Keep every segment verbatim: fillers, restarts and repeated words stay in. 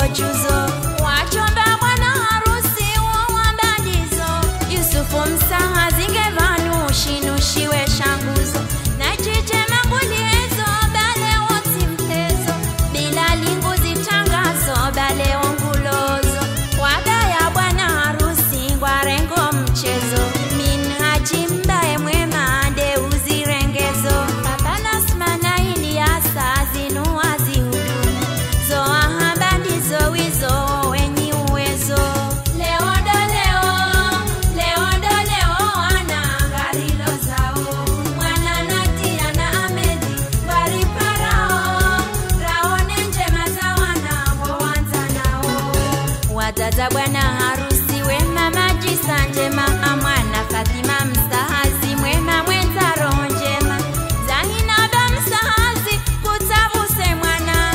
chuzo wachomba bwana harusi wambandizo Yusufu msaha zingevanu shinushiwe shanguzo na chiche manguliezo bale woti mtezo bila lingu zitangazo bale wangulozo wabaya bwana harusi ngwarengo mchezo min haji mbae mwema de uzirengezo Babana smana ili asa zinu wazi hudumu zo ahambandizo wizo wenyi uwezo leo ndo leo leo ndo leo ana garilo zao mwana natia na amedi bari parao raone njema za wana wawanza nao wataza bwana harusi wema majisa njema amwana Fatima mstahazi mwema mwenza roho njema Zahinaba mstahazi kutabuse mwana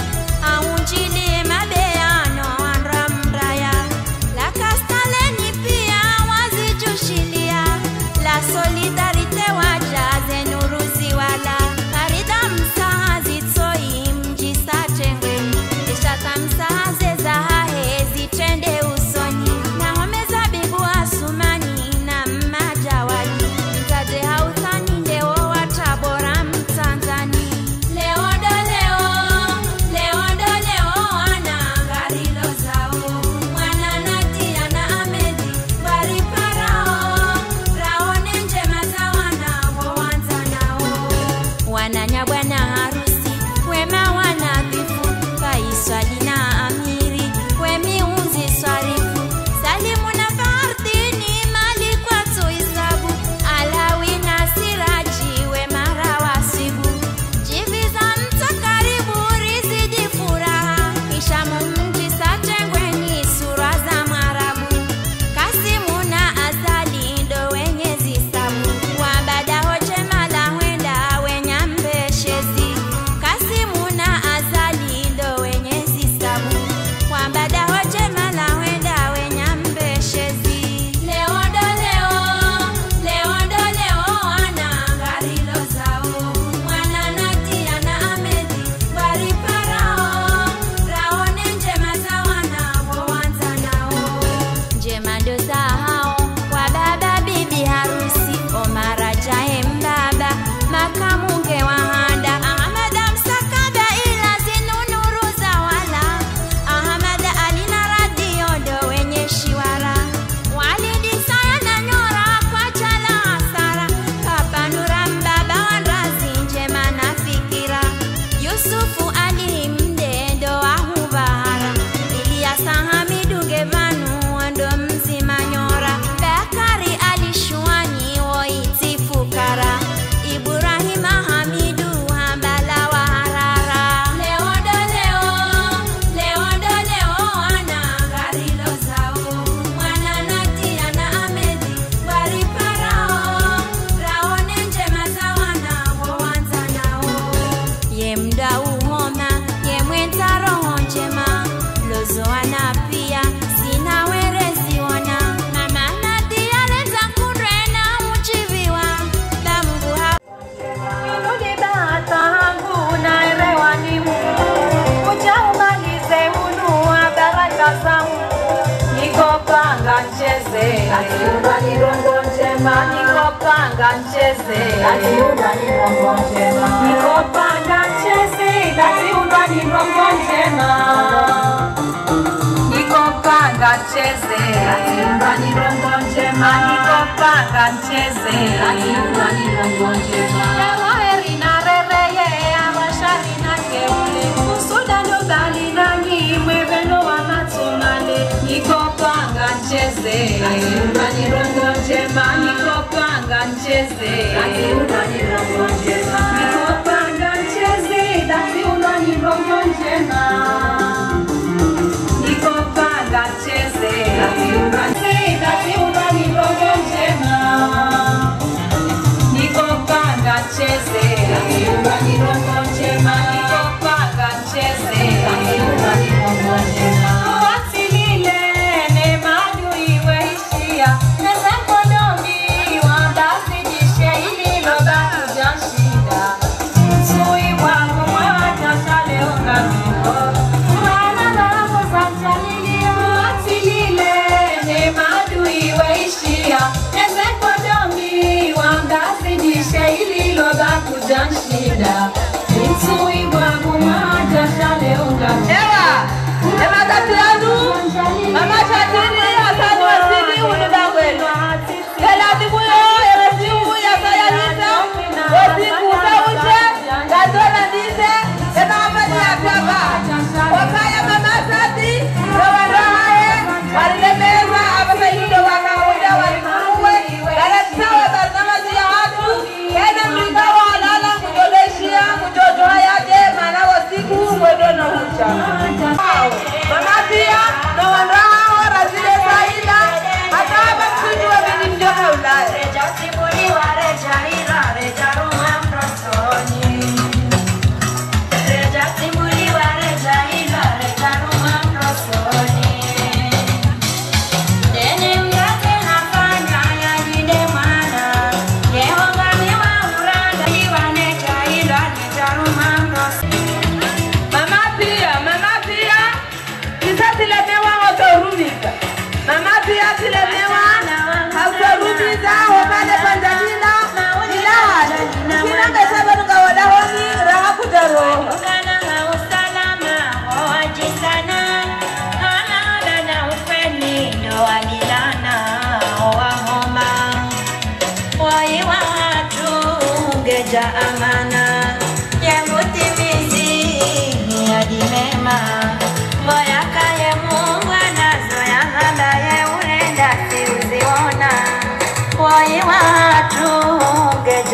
aunjilie mabeano andra mraya la kastaleni pia wazijushilia la solidarite wajaze nuruzi wala karida mstahazi toi mjisa tengweni ishata mstahaze za hahe zitende usoni na homeza bibu asumani na mmajawadi mtaje hauthani ndeo watabora mtanzani leo ndo leo leo ndo leo ana garilo zao mwana natia na amedi bari parao raone njema za wana wawanza nao wananya bwana harusi wema wanadhifu kaiswali na amiri wemiunzi swarifu salimu na fardini mali kwa tuisabu alawi na siraji wemara wasibu jiviza mta karibu rizidi furaha ishamu mji satengweni sura za marabu kasimu na azali ndo wenye zisabu wabada hoje mala wenda wenya mbeshezi kasimu na azali ndo wenye zisabu wabada hoje mala wenda wenya mbeshezi leo ndo leo leo ndo leo ana garilo zao mwana natia na amedi bari parao raone njema za wana wawanza nao njema ndo za hao kwa baba bibi harusi Omara jae mbaba makamunge wahanda Ahmada msakaba ila zinunuru za wala Ahmada alina radio ndo wenye shiwara walidi saya na nyora kwa chala hasara Papa Nura mbaba wandazi njema na fikira Yusufu ali mde ndo ahubahara Iliasa hamidu gevanu ndo mzima nyora Bakari ali shuani woiti fukara Ibrahima hamidu hambala wa harara leo ndo leo leo ndo leo ana garilo zao mwana natia na amedi bari parao raone njema za wana wawanza nao ye mda uhoma ye mwenza roho njema lozo ana pia sina werezi wana mama natia leza kurena uchiviwa la Mungu ha Nudi bata hangu na erewa ni Mungu Kuja umalize unua baraka za Mungu Niko panga ncheze Atiuba ni rongo njema Niko panga ncheze Atiuba ni rongo njema Niko panga ncheze Atiuba ni rongo njema Niko panga ncheze Atiuba ni rongo njema Niko panga ncheze Atiuba ni rongo njema Ewa heri na rereye Amashari na keule Usuda ndo bali nani Mweveno wa matumale Niko panga ncheze Atiuba ni rongo njema Niko panga ncheze Atiuba ni rongo njema Niko panga ncheze Atiuba ni rongo njema Niko panga ncheze Atiuba Atiuba ni rongo njema Niko panga ncheze Atiuba ni rongo njema Niko panga ncheze Atiuba ni rongo njema Wasilile ne madu iwe ishia Neza kodomi wabasi jishe ililo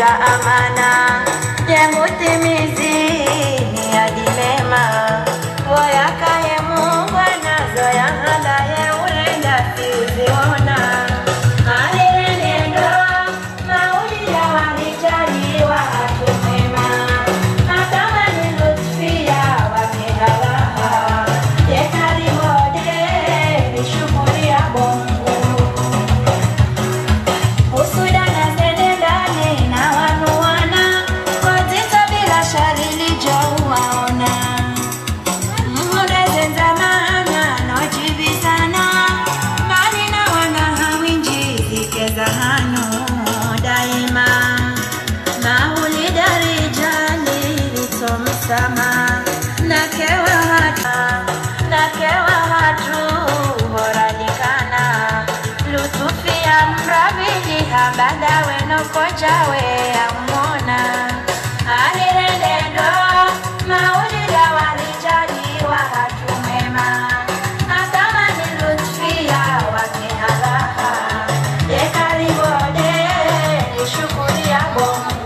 ya amana yangu timizini ya dilema Oya kaye Mungu anazo ya handa ye urenda siziona Alirene ndoa mauli ya walijaliwa hatumema Na kama ni lutfia wakihalaha Ye karimode ni shukuri ya bongo Usuda na zendendane na wanuwana Kozito bila sharili jo waona Sama nakewa hatu nakewa hatu horadikana lutufia mrabili habada weno kojawe amona alirende ndo maulida walijaliwa hatu mema na kama ni lutufia wakihalaha yekaribode ni shukuri ya bongo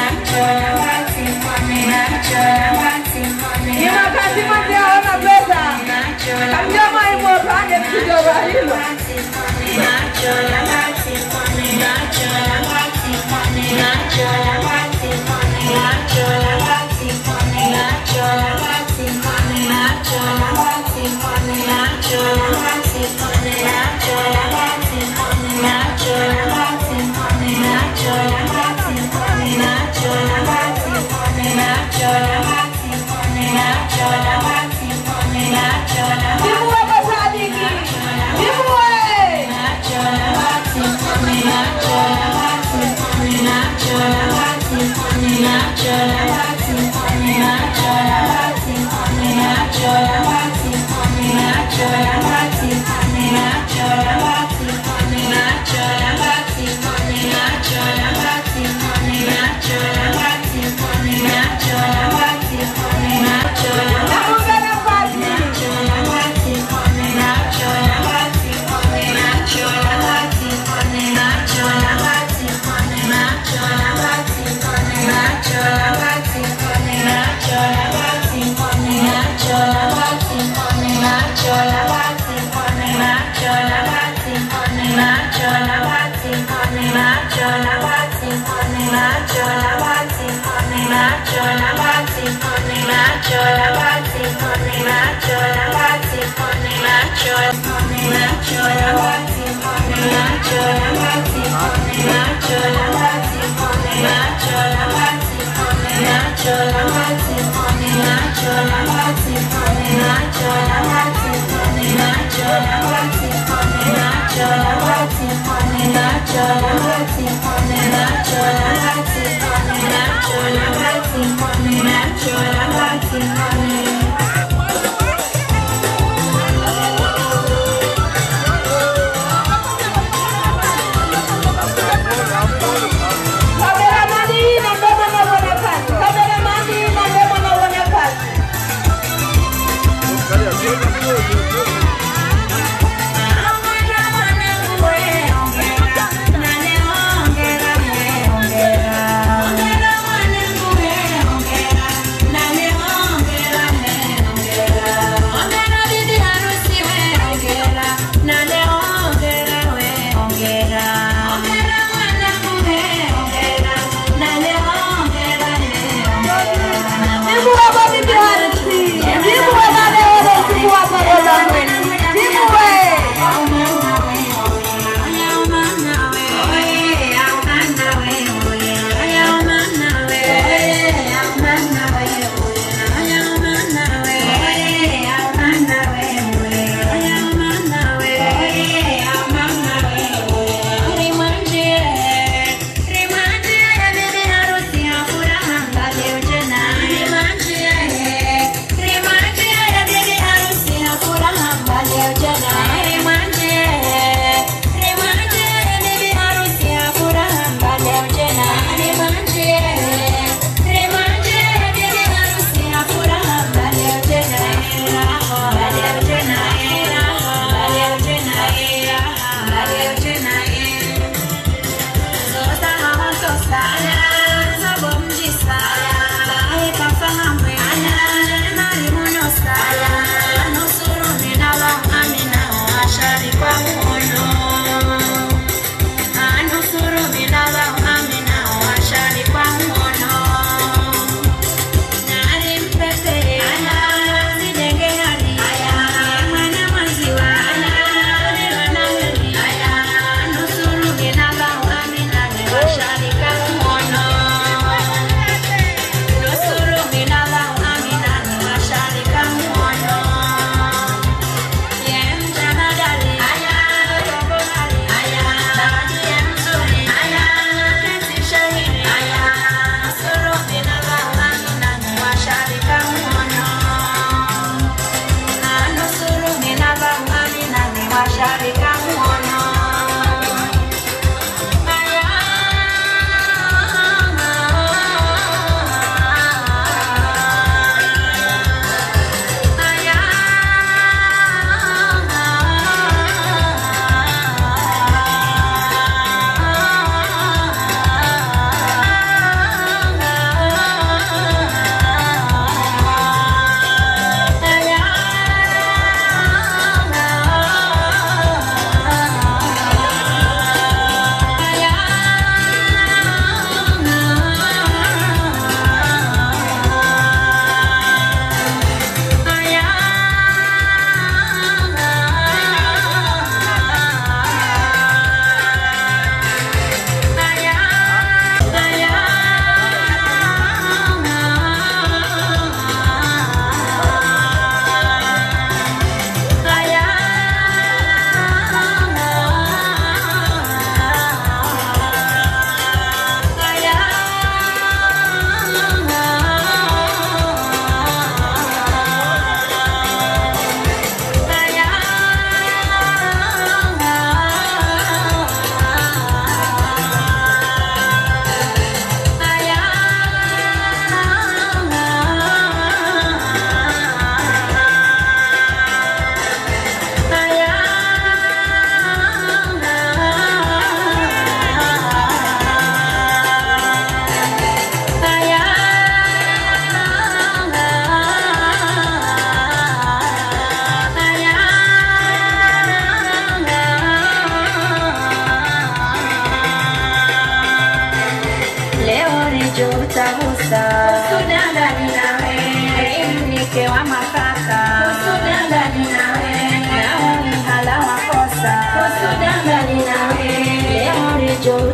Ongera,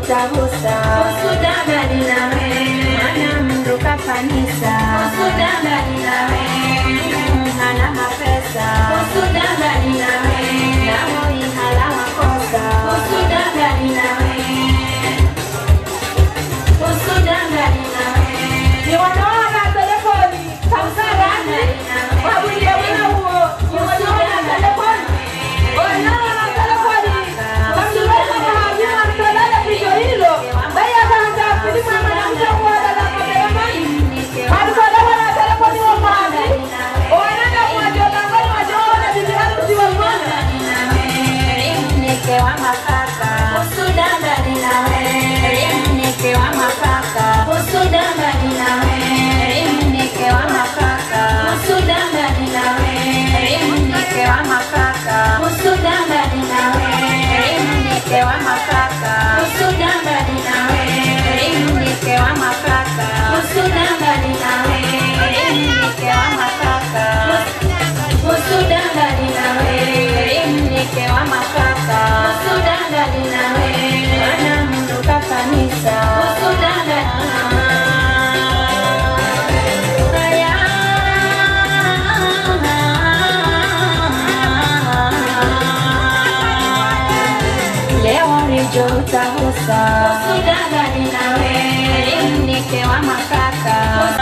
utahusa usuda bali nawe ana mndu kafanisa usuda bali nawe hana mapesa usuda bali nawe namo ihala makosa usuda bali nawe usuda bali nawe ni wanaona telefoni kamsara wabuye wana huo ni wanaona telefoni wanaona telefoni kamsura mahaji mtolala video hilo baya kanta filmu na mwanamke mmoja na kameramani alikuwa wana telefoni wa mahaji wanaenda kuwajoga ngoni wajoona bibi harusi wa mwana mnike wa mafaka usuda bali nawe mnike wa mafaka usuda bali nawe mnike wa mafaka usuda bali nawe mnike wa mafaka usuda bali nawe mnike wa mafaka usuda bali nawe mnike wa mafaka usuda bali nawe mnike wa mafaka usuda bali nawe mnike wa mafaka usuda bali nawe ana mndu kafanisa usuda bali leo utahusa usuda bali nawe mnike wa mafaka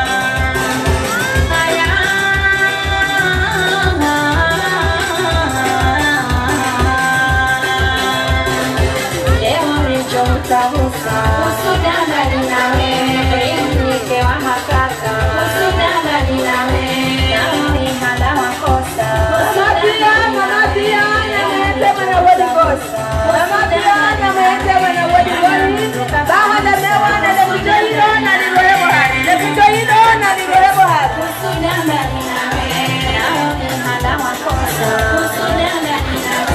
utahusa usuda bali nawe mnike wa mafaka usuda bali nawe namo ihala makosa manatia manatia nyamete mana wadi kosa manatia nyamete mana wadi wadi bahada mewana na kutoilo na liwebo hadi na kutoilo na liwebo hadi usuda bali nawe namo ihala makosa usuda bali nawe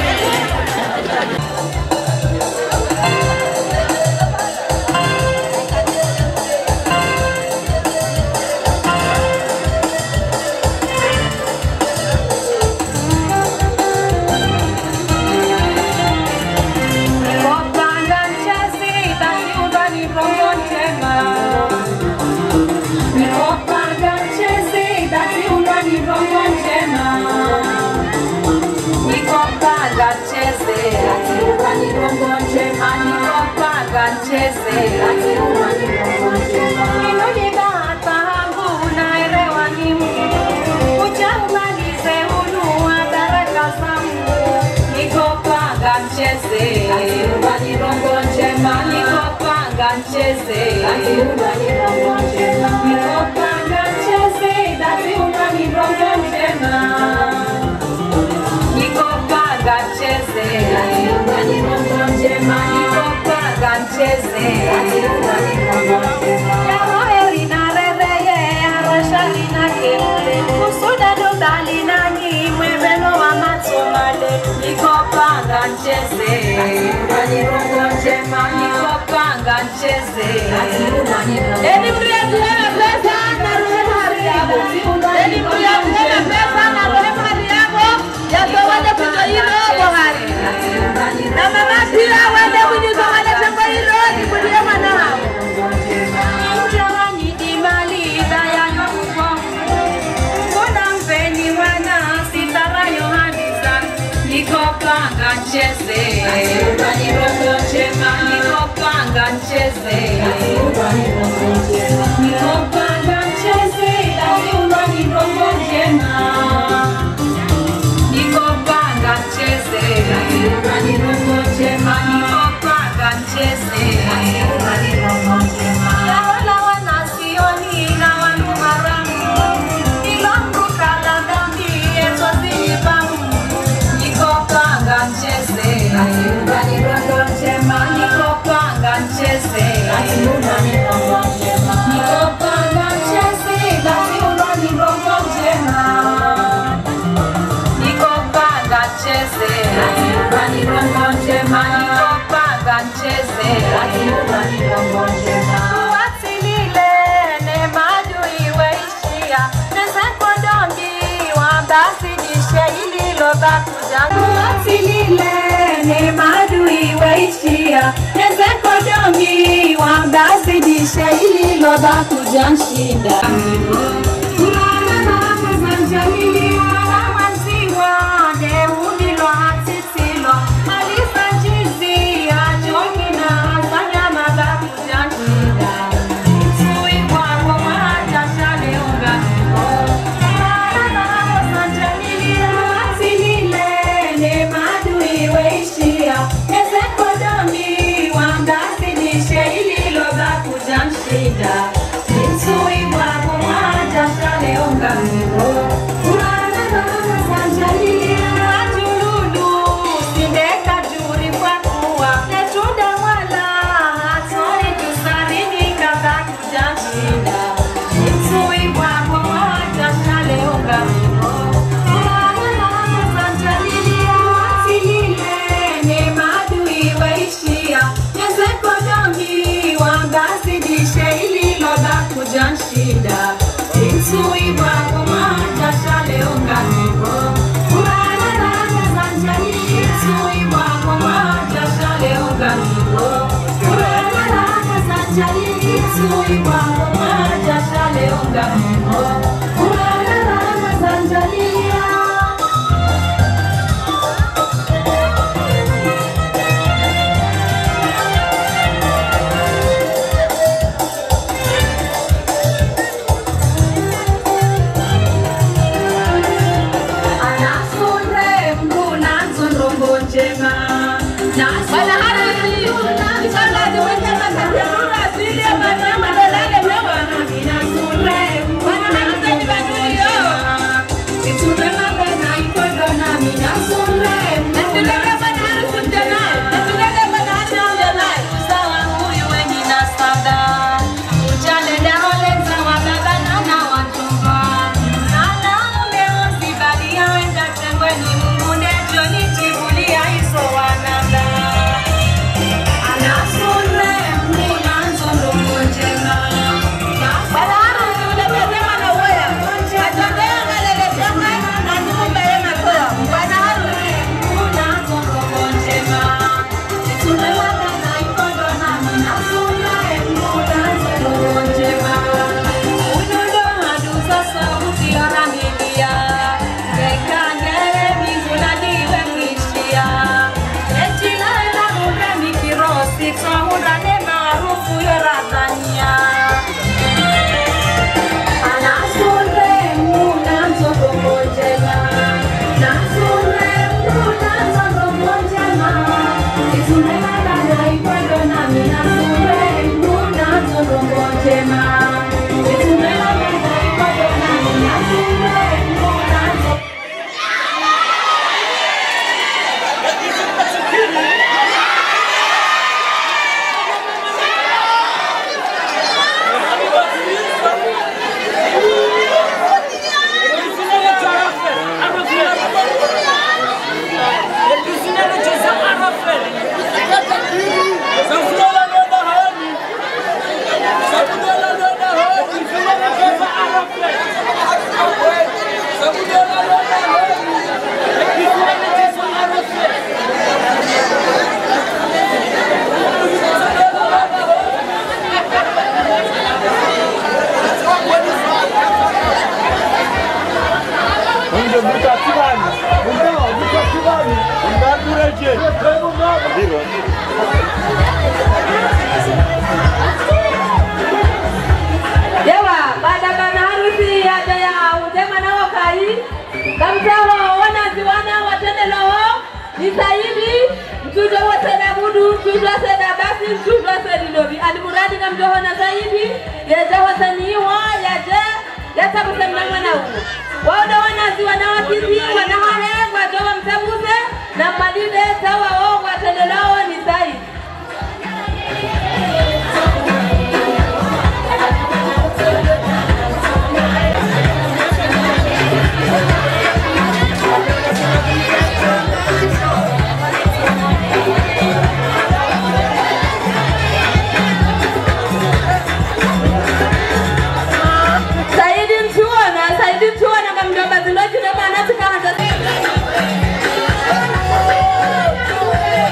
Cheze ati umani mchema inoni bata hangu naelewa ni Mungu uchangalize unua baraka zangu nikopanga mcheze ati umani rongo njema nikopanga mcheze ati umani rongo njema nikopanga mcheze ati umani rongo njema nikopanga mcheze ati umani rongo njema Gancheze ati umani rongo njema ya roheri na rereye arashali na kele usuda dodali na nyimwe beno wa matomale nikopanga ncheze ati umani rongo njema nikopanga ncheze ati umani rongo njema eni mriya pesa na rohe hali yabo eni mriya pesa na rohe hali yabo ya tawade kuto hilo bohari na mama pia wende kujizo wale tembo hilo ni kudia manao mjawa nidimali daya nyuko kuna mpeni wana sitara yohanisa nikopanga ncheze umani rongo njema nikopanga ncheze umani rongo njema nikopanga ncheze umani rongo njema nikopanga ncheze umani rongo njema nikopanga ncheze umani rongo njema yaola wanasioni na wanu haramu ilomruka la dhambi eto zilibamu nikopanga ncheze umani rongo njema nikopanga ncheze umani rongo njema nikopanga ncheze umani rongo njema nikopanga ncheze umani rongo njema nikopanga ncheze umani rongo njema wasilile ne majui weishia neseko dombi wambasi dishe ililo bakuja wasilile ne madui waishia nezeko domi wambazidisha ili loba kujanshinda kulala na kuzanjalilia wanziwa ne unilo hatisilo malisa jizi ajoki na sanyama ba kujanshinda tui wako maja shale unga kulala na kuzanjalilia watilile ne madui waishia nezeko domi wambazidisha ili loba kujanshinda tui wako maja shale unga kulala na kuzanjalilia watululu sindeka juri kwa kuwa netuda wala hatoi tusarini kaza kujanshinda tui wako maja shale unga kulala na kuzanjalilia watilile ne madui waishia nezeko domi wambazidisha ili loba kujanshinda tui wako maja shale unga kulala na kuzanjalilia tui wako maja shale unga kulala na kuzanjalilia tui wako maja shale unga kulala na kuzanjalilia anasunde mkuna nzondongo njema bana harusi inshallah diweke matakura zile manyama dolale mewa anasunde bana harusi ni baduyo ituna mabena ikodo na minasunde natuleke bana harusi tena natuleke bana harusi tena sawa huyu wengi na sada ujale daole sawa baba na na wachumba nana leo sibali yaenda tengweni Mungu nejo nichibulia iso wananda anasunde mkuna nzondongo njema bana harusi ulepezema na uwea atondea ngalele jama na numbele na koya bana harusi mkuna nzondongo njema situne wabena ikodo na minasunde mkuna nzondongo njema unudo hadusa sauti oramilia rekangere mingula diwe mwishia echila ela ure mikirosi twahurane maarufu yoradhania anasunde mkuna nzondongo njema nasunde mkuna nzondongo njema situne wabena ikodo na minasunde mkuna nzondongo njema situne wabena ikodo na minasunde mkuna nzondongo Dewa, pada bana harusi ada ya utema na wakai kamtao wana ziwana watende loho ni sahibi mtudo wote na mudu mtudo seda basi mtudo seda lobi alimuradi kamjoho na sahibi yeja wasaniwa yaje yata kusemna mwana huko wao wana ziwana wakizi wana hale kwa doa mtabuze na madide sawa wao watende loho ni sahibi Saidi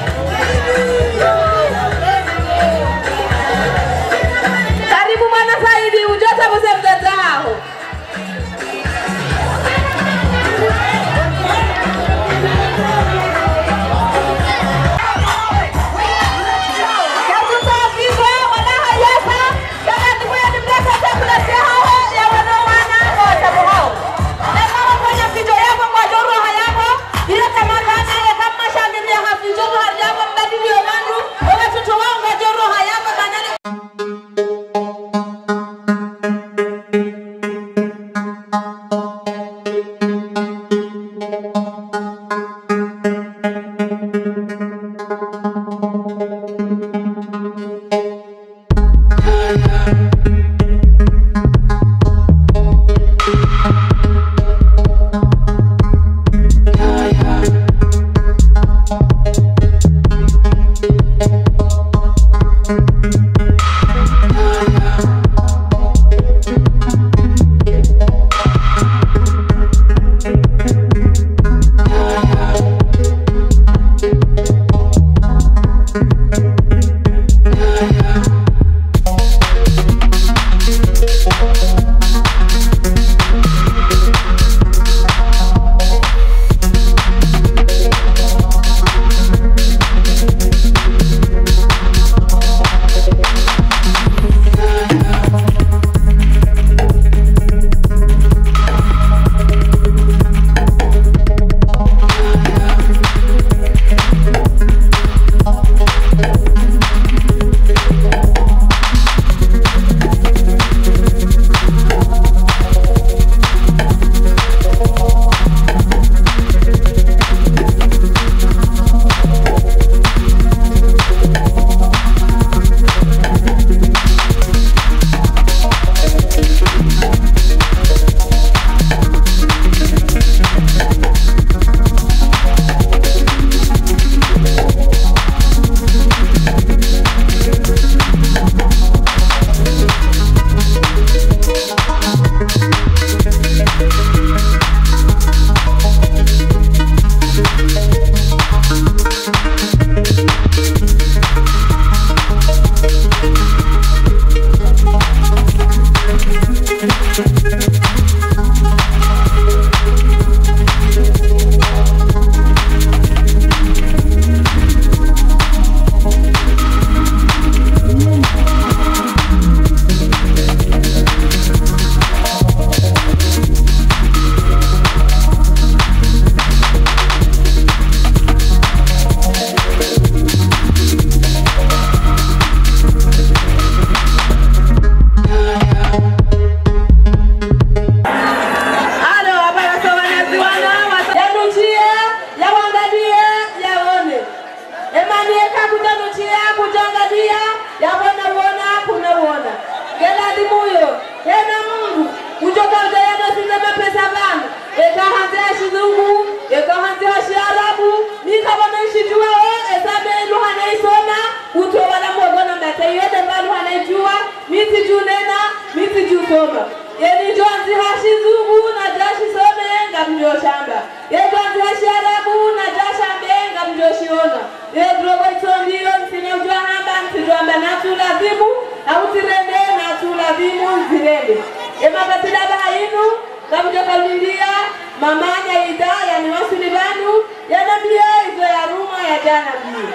soma. Yeni Joanzi hashi zubu na jashi some ngamjo shamba. Ye Joanzi hashi arabu na jasha mbe ngamjo shiona. Ye drobo itondio nsine ujua hamba ntijwamba na tulazimu au tirende na tulazimu zirende. Ye mabatila bahinu ngamjo kalindia mamanya ida ya ni wasulibanu ya nabia izo ya ruma ya jana biyo.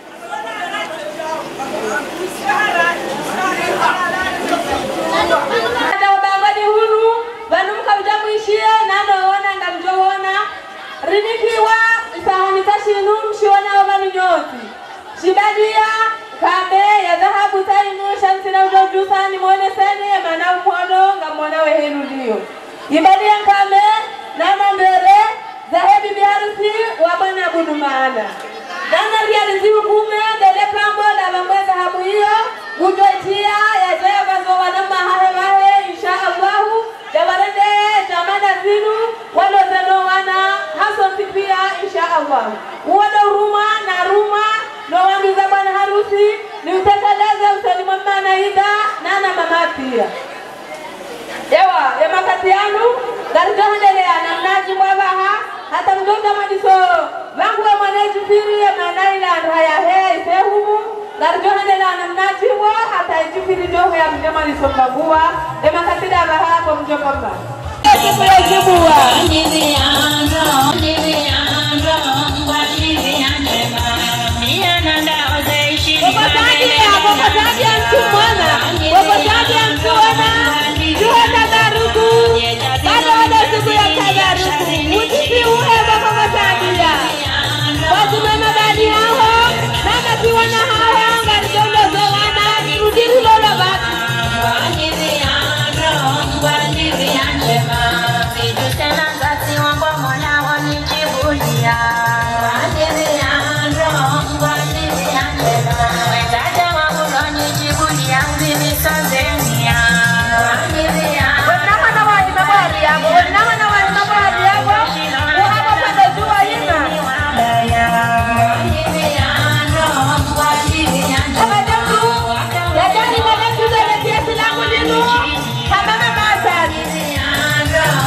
Ada ubangani hunu vanumka ujamuishie nano wana ngamjoona rinikiwa isahani kashinu mshiona wabanu nyoti shibadia kambe ya dhahabu tainu shansina ujojusa ni mwone sene mana mwono ngamwona wehenu liyo ibadia kambe nano mbere zahebi biharusi wabana budu maana nana rializi ukume dele plambo la mamwe dhahabu hiyo ujoitia ya jaya vazo wanama hahe mahe insha Allahu jabarende jamana zinu walo zeno wana haso sipia insha Allahu uwada uruma na ruma no wanduza bwana harusi ni utekeleze usalima mana ida nana mamatia ewa ya makati yanu garijohandelea na mnaji mwabaha hata mdoga madiso vangu wa mwaneji piri ya manaila raya hei sehumu garijohandelea na mnaji mwa hata ijipiri joho ya mjema nisongagua ya makati daba hapo mjokamba Ekipu ya jibuwa Ndizi ando, ndizi ando, ndizi andema Mia nanda oze ishi Wakotaji ya, wakotaji ya mtu mwana Wakotaji ya mtu wana Juha tadaruku Bado wada siku ya tadaruku Mutisi uhe wako wakotaji ya Wazumema badi hao Nana kiwana hao Ngarijondo zowana Rudiri lolo batu Ndizi ando, ndizi andema Vijutena zati wambo mwana wanijibulia Ndizi ando, ndizi andema Wetaja wangu wanijibulia Mzimi sozenia Ndizi ando Wenama na wani mabari yako Wenama na wani mabari yako Uhama panda jua ina Ndizi ando, ndizi andema Kama jambu Yajani mwana tuza letia silangu linu Hamama masari Ndizi ando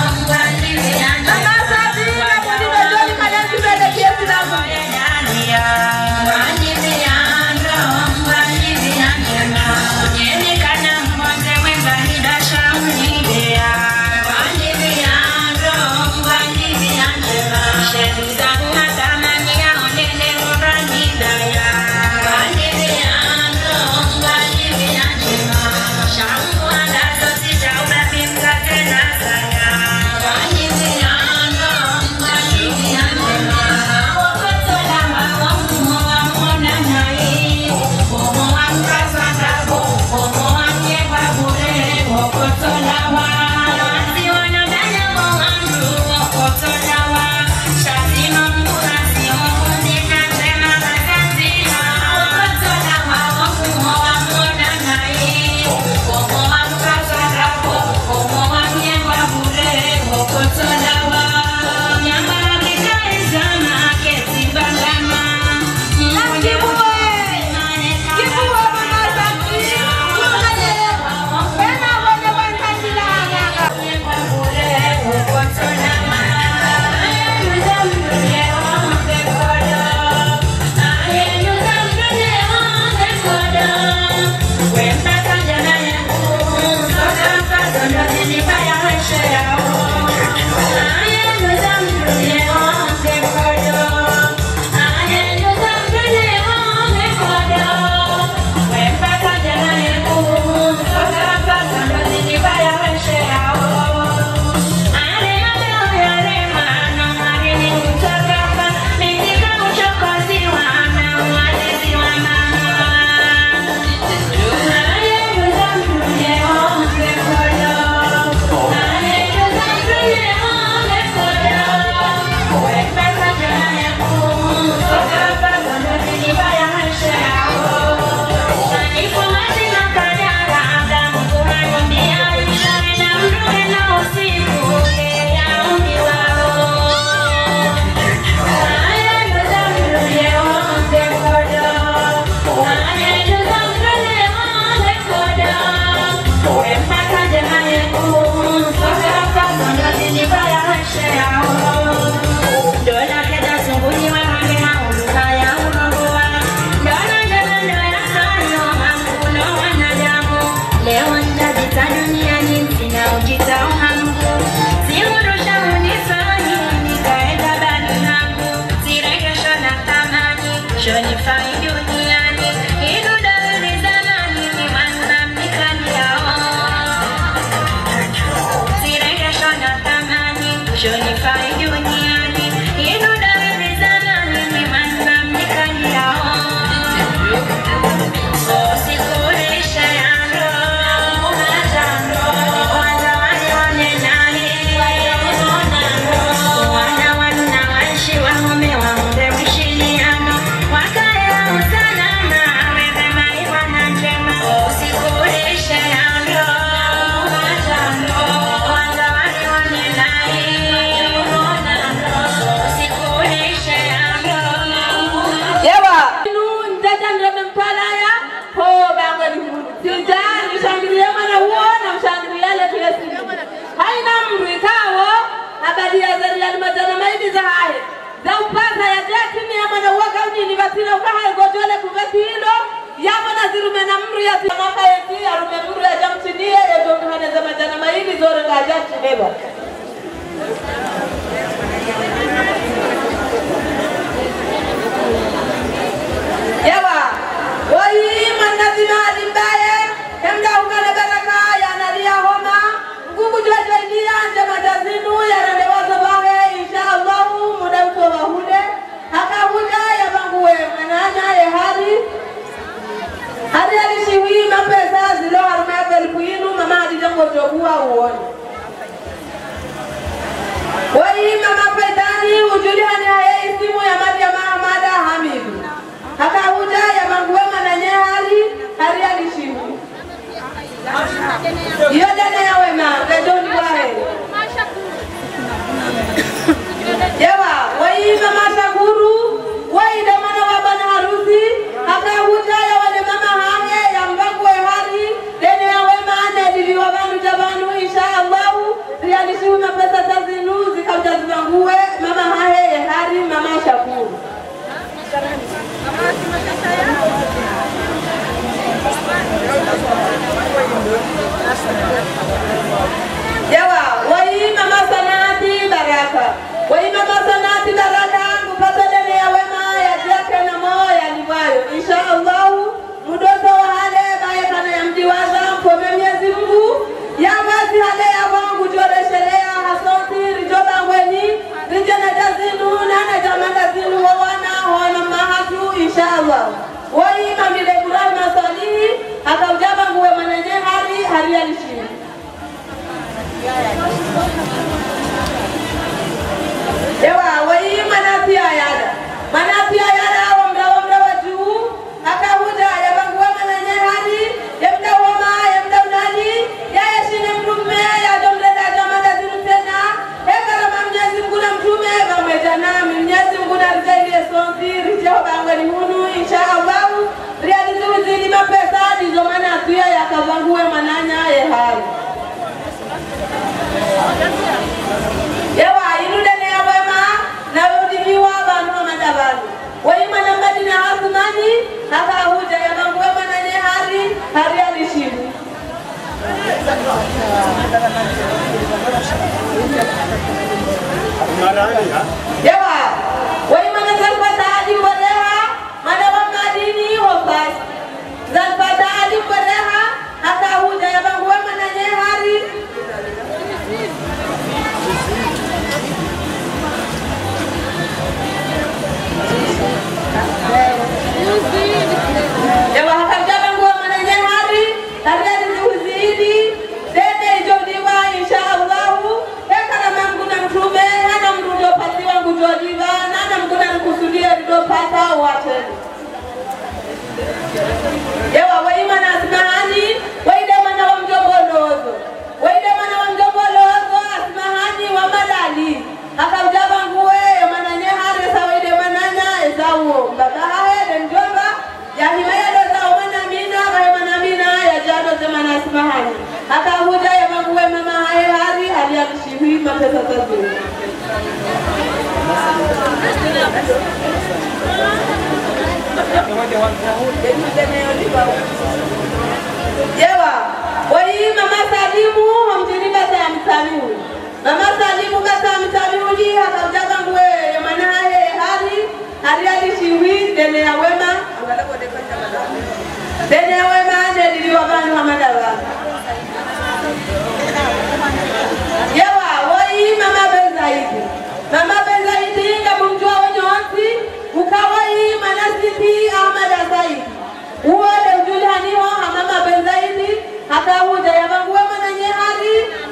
Yawa, woi mama bezai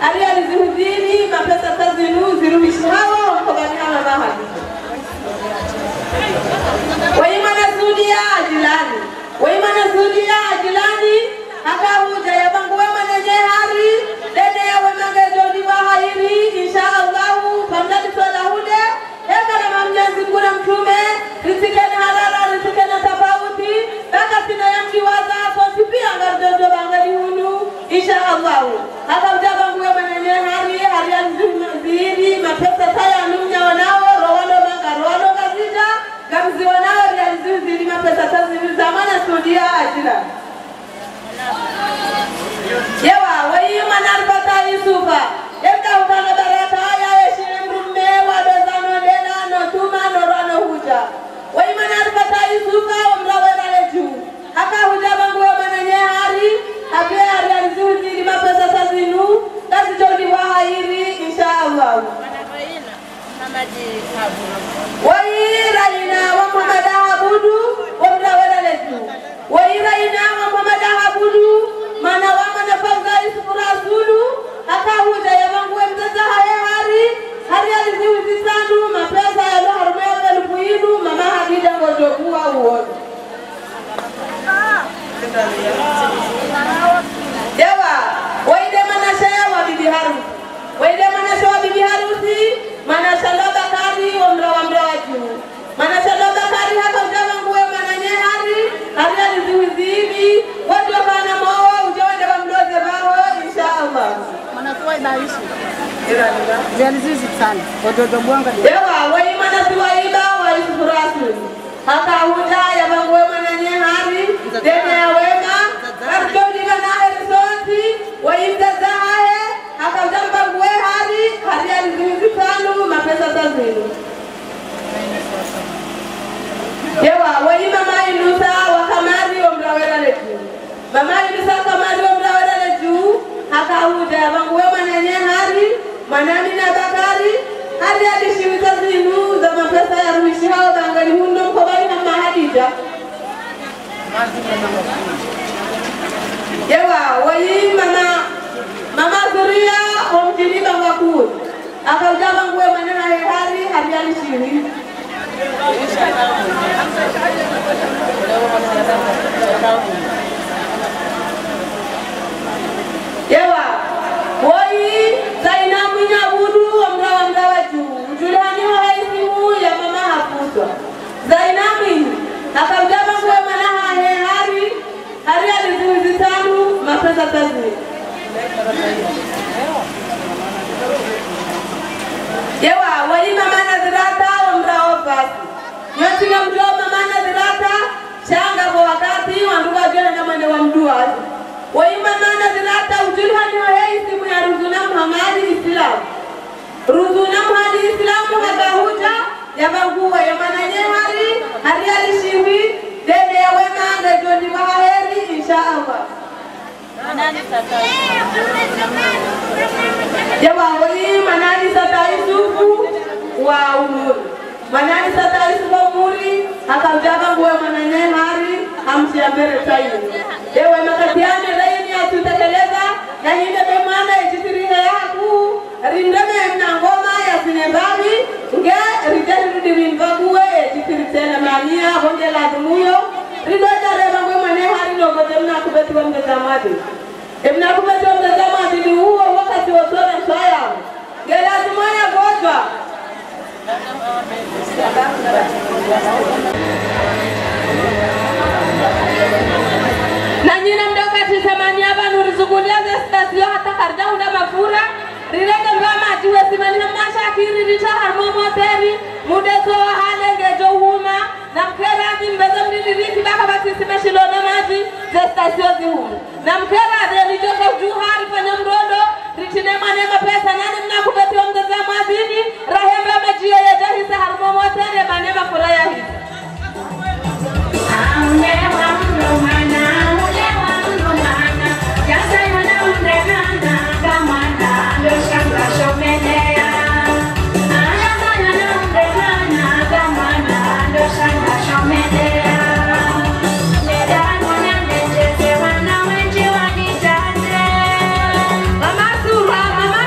ali alizihudhiri mapesa tazinu zirumishi hawa mkobani hawa mahali waimana zudia ajilani waimana zudia ajilani haka huja ya bangu wema neje hari dede ya wemage jodi wa hairi insha Allahu pamdadi swala hude eka na mamjazi kuna mtume risikeni halala risikeni tafauti baka sina ya mjiwaza sonsi pia ngarjojo bangadi hunu insha Allahu haka huja bangu wema neje hari hari alizihiri mapesa saya numnya wanao rowalo manga rowalo gazija gamzi wanao alizihiri mapesa tazini zamana studia ajila Yawa wayi manar bata Yusufa eka utana barata ya yeshimrume wadozano dena no tuma no rano huja wayi manar bata Yusufa umrawera leju haka huja bangu wa mananye hari hape hari alizudi mapesa tazinu kasi jodi wa hairi insha Allah wayi raina wa Muhammad abudu umrawera leju wayi raina wa Muhammad abudu mana wama na fauza Yusufu rasulu haka huja ya wangu wa mteza hae hari hari aliziuzi sanu mapesa ya lo harumeo ya lupuinu mama hadida ngojokuwa uono Dewa waide manashaya wa bibi harusi waide manashaya wa bibi harusi manashalo bakari wa mra wa mra wa juu manashalo bakari haka huja wangu wa mananye hari hari aliziuzi hivi watu wakana mawa Manatuwa ibaishi. Zializizi sana. Watoto buanga ni. Dewa, wai manatuwa iba wa Yusufu rasulu. Haka huja ya bangu wema na nye hari. Dene ya wema. Karjodi kana erisoti. Wai mtaza hae. Haka huja bangu we hari. Hari ya lizizi tanu. Mapesa tazinu. Dewa, wai mama inusa wakamari omrawela leju. Mama inusa wakamari omrawela leju. Haka huja bangu wema na nye hari. Manami na bakari. Hari alishiwita zinu za mapesa ya ruishi hao bangali hundo mkobali mama Hadija. Yewa, wayi mama mama Zuria omjini bangakuri. Aka uja bangu wema na hari hari alishiwi. Yewa, wayi Zainabu Nyabudu amrawa mrawa juu. Julani wa haisimu ya mama hafutwa. Zainabu akabjaba kwa manaha he hari. Hari aliziwizi tanu mapesa tazi. Yewa, wayi mama Nazirata amrawa basi. Nyotinga mjua mama Nazirata shanga kwa wakati wanduga jua na mane wa mduazi. Wayi mama Nazirata ujulani wa haisimu ya Ruzuna Muhammadi Islam. Ruzuna Muhammadi Islam haka huja ya banguwa ya mananye hari. Hari alishiwi dede ya wema anga jodi maheri insha Allah. Yawa wayi manani sata Yusufu wa umuri. Manani sata Yusufu wa umuri haka huja banguwa mananye hari hamsi ya mbele tayu. Ewe makatiane laini ya tutekeleza na hinde bemana ijitirihe yaku rindeme mna ngoma ya sinebabi nge rijali rudirimbaguwe ijitiri tena mania honde lazumuyo ridoja reba ngwe mane hari logote mna kubeti wa mtazamaji mna kubeti wa mtazamaji ni huo wakati wa zona mshaya nge lazumaya gojwa na nyina mdoka tisamani hapa nurizugulia zestasio hata karda hunda mafura rirege mbama atiwe simani masha kiri risha harmo moteri mudeso halenge jo huma na mkera ati mbeza mniliriti baka bati simeshilona maji zestasio zihumu na mkera ade lijoka ujuhari kwenye mrodo ritine manema pesa nani mna kubeti wa mteza mwazini rahemba majia ya jahisa harmo moteri manema furaya hizi Mama Surah, Mama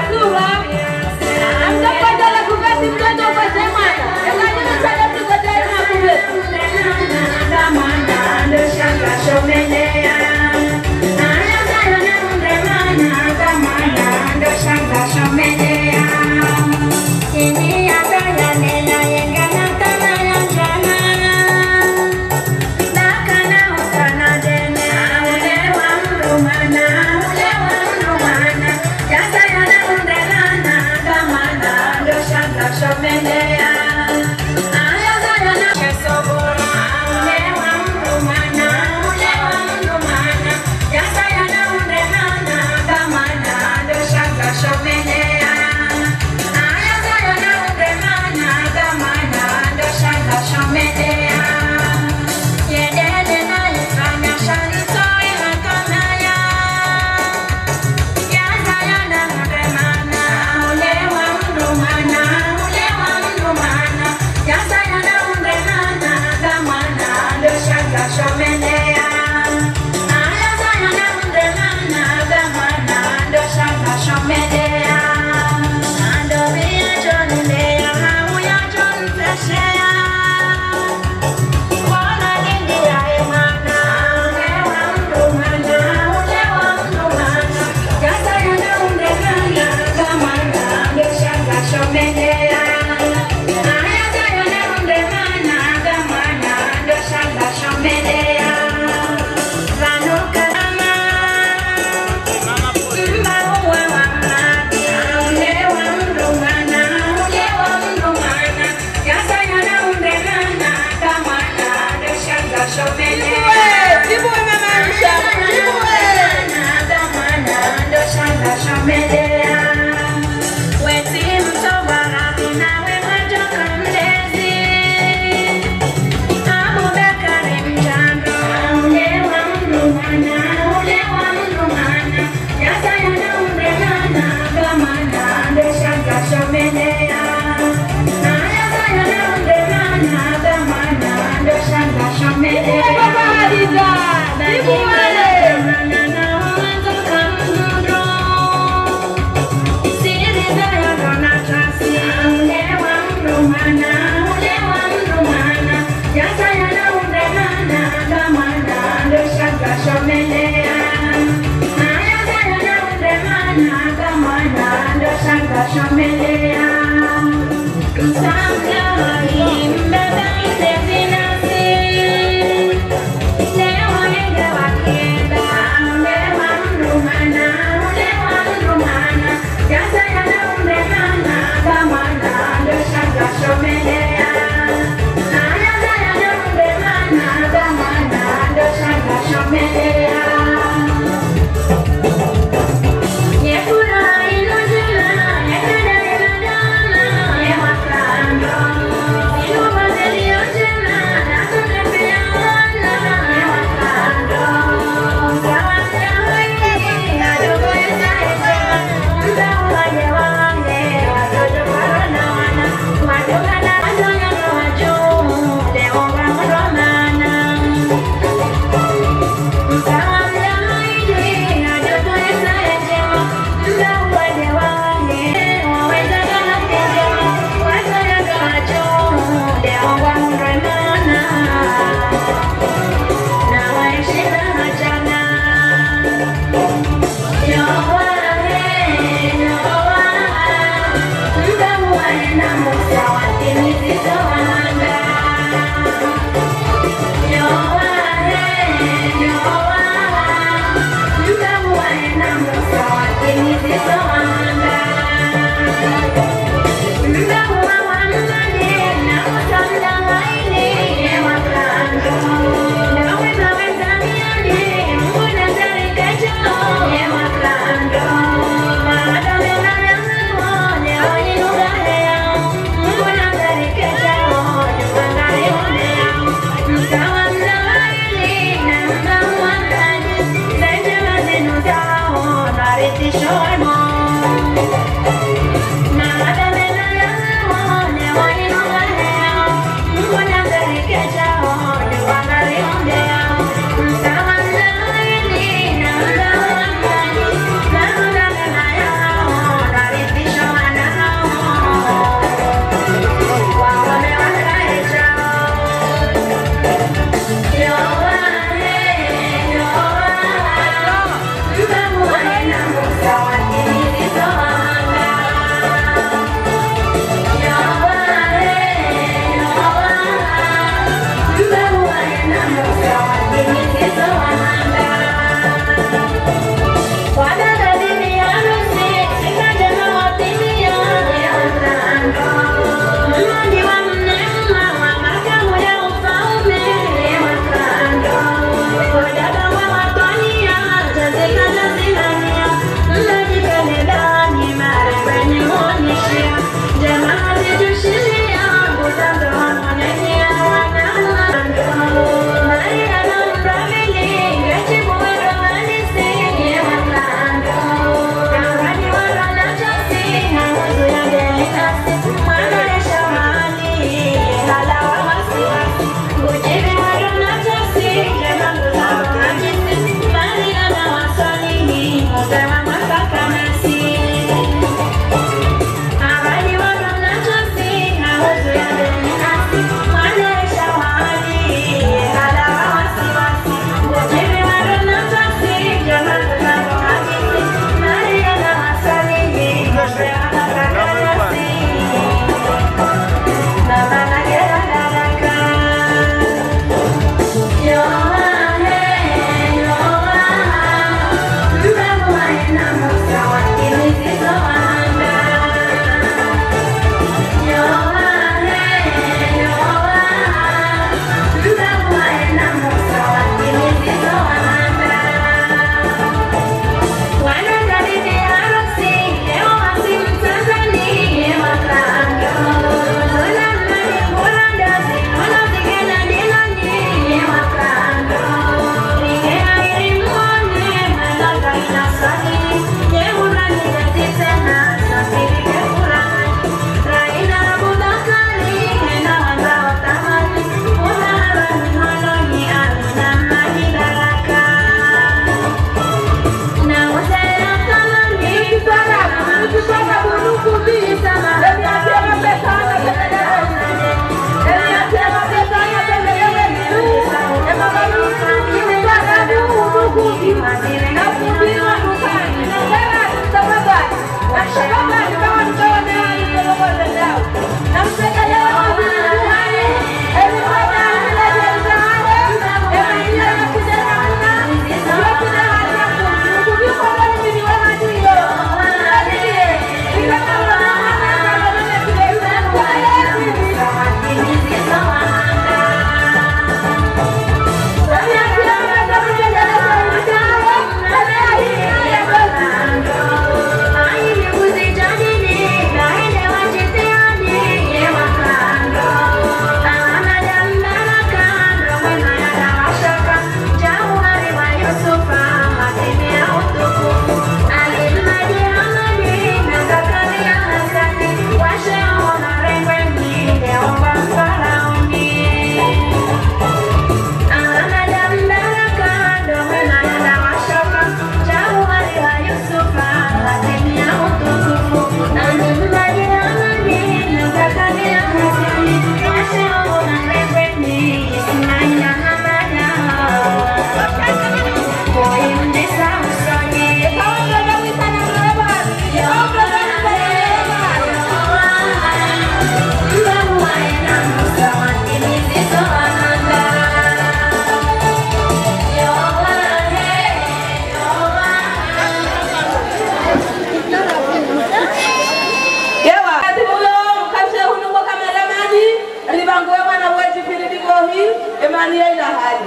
mania ila hali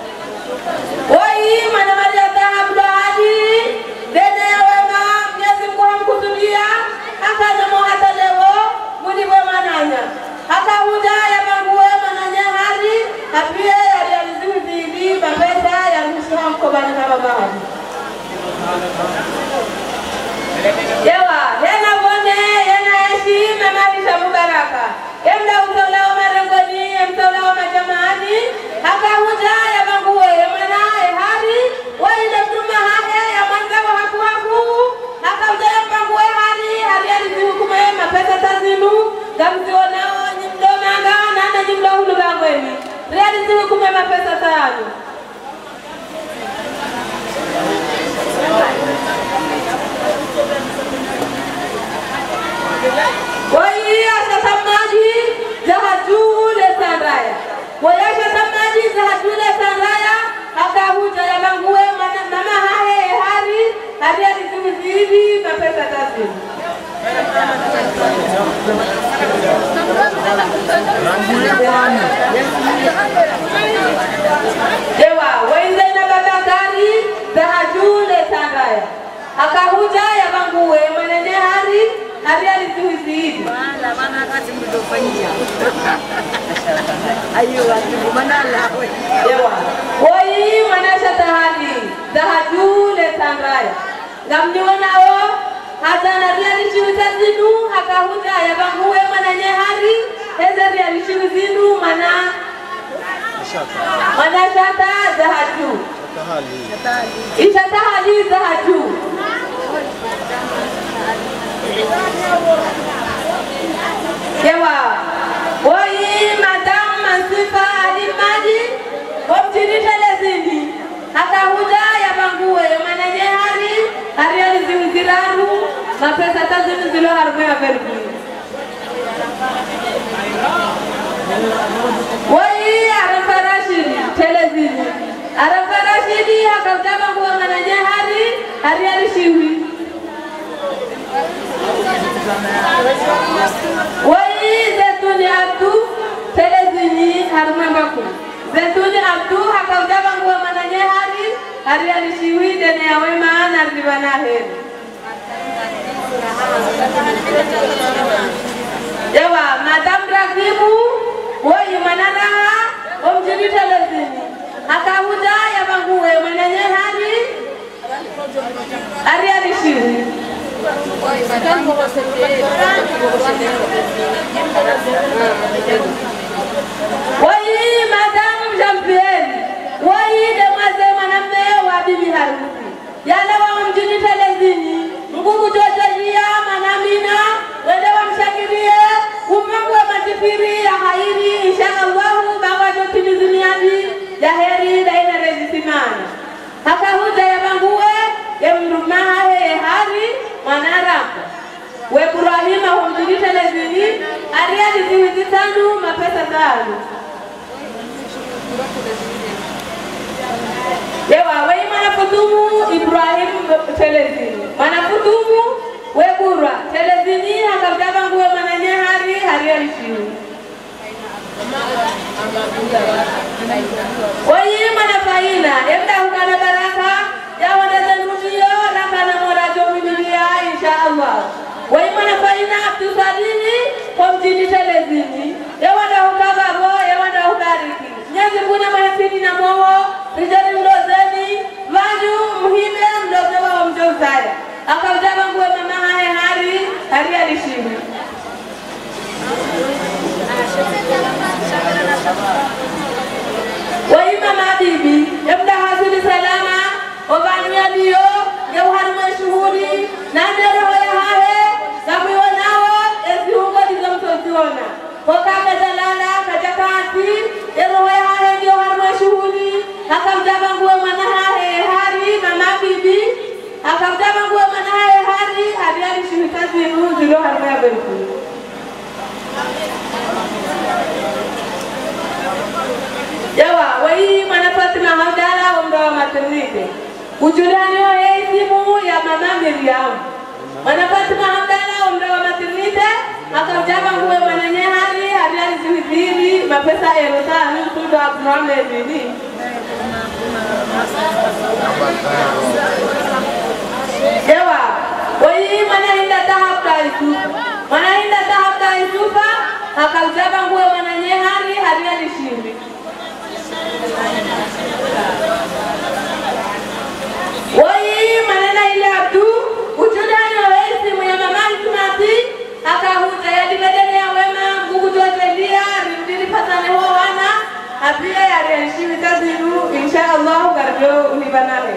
wai mana maria dhahabu hadi dene ya wema Mwenyezi Mungu hamkusudia akaja hata leo mudi wema nanya akahuja ya mangu wema nanya hadi apia yalizizi mapesa ya mshamu mkobani kama bahari Yawa, yana bone, yana eshi, mamarisha mubaraka. Emda utola wa marengoni, emtola wa majamani. Haka huja ya manguwe, emana ehari. Wa ile mtuma hake, ya manzawa haku haku. Haka huja ya manguwe hari, hari ya lizi hukume, mapesa tazinu. Gamziona, nyimdo manga, nana nyimdo hulu bangweni. Ria lizi hukume, mapesa tayanu. Waiya shatamaji zahajule sanraya Waiya shatamaji zahajule sanraya Akahuja ya manguwe mama hahe hari Hari ya nizimizidi mapesa tazimu Dewa, waiza ina babakari zahajule sanraya Akahuja ya manguwe manene hari Hari alizihizi Wala mana kati mdofanyia. Ayo watu manala. Dewa. Woi manasha tahadi. Zahajule sanraya. Ngamniona o hata na alishiwiza zinu akahuja ya banguwe mananye hari. Hezari alishiwizinu mana Mana shata zahaju. Ishatahali zahaju. Yawa, woi madam Mansifa Alimaji, wamtirisha lezini, akahuja ya banguwe, mananye hari, hari ya liziwiziraru, mapesa tazini zilo harume ya verbi. Woi Arafa Rashidi, telezini, Arafa Rashidi, akahuja banguwe, mananye hari, hari ya lishiwi. Wai Zetuni Abdu telezini harumembaku Zetuni Abdu hakaujaba nguwa mananye hari hari alishiwi dene ya wema na ribana heri Yawa Madam Ragibu wai manaraha omjiri telezini hakauja ya banguwe mananye hari hari alishiwi Wai Madam Jampieri Wai demaze maname wa bibi harusi Yale wa mjini telezini Mgugu jojajia manamina Wende wa mshakirie Umungu wa matipiri ya hairi Insha Allahu bawa jotimizini yadi Jaheri daina rezisimana Haka huja ya banguwe Ya mrumaha he hari Manarapo We Ibrahima humjini telezini Aria liziwizi tanu mapesa tanu Yewa we manafutumu Ibrahim telezini Manafutumu we Bura telezini Hakabdaba nguwe mananye hari Hari alishiwi Wai manafaina Yemda hukana baraka Ya wanazanudio Rakana morajo mimilia Insha Allah Wai manafaina Abdusalihi Humjini telezini Ya wanda hukabaro Ya wanda hukariki Nyazi kuna mahefini na moho Rijali mlozeni Vanyu muhime mlozewa wa mjozaya Akawjaba nguwe mama hae hari Hari alishiwi Waima mabibi Yamda hasili salama Wabani ya liyo Yawhari mashuhuri Nande roho ya hae Kamwiwa nao Ezi hungo dizo mtoziona Wakaka jalala Kajakati Roho ya hae Yawhari mashuhuri Akamjaba nguwe mana hae Hari mama bibi Akamjaba nguwe mana hae Hari Hari alishiwi kazi inu Zilo harma ya beriku Yawa, wai mana Fatima Hamdala umda wa maternite Ujulani wa simu ya mama Miriam Mana Fatima Hamdala umda wa maternite Akamjaba nguwe mananye hari Hari alishiwi zili Mapesa erota Nusudo mrame nini? Dewa, woi mana inda tahap dari itu, mana inda tahap dari itu pak, akal jabang gue mana nyehari hari hari sini. Woi mana na ile abdu, ujudani wesi mwenye mama itu mati, akahuja ya dibedeni ya wema, Mungu tuwajalia, rimdini patane huwa wana, apia ya rianshimi taziru, insha Allah karjo unibanare.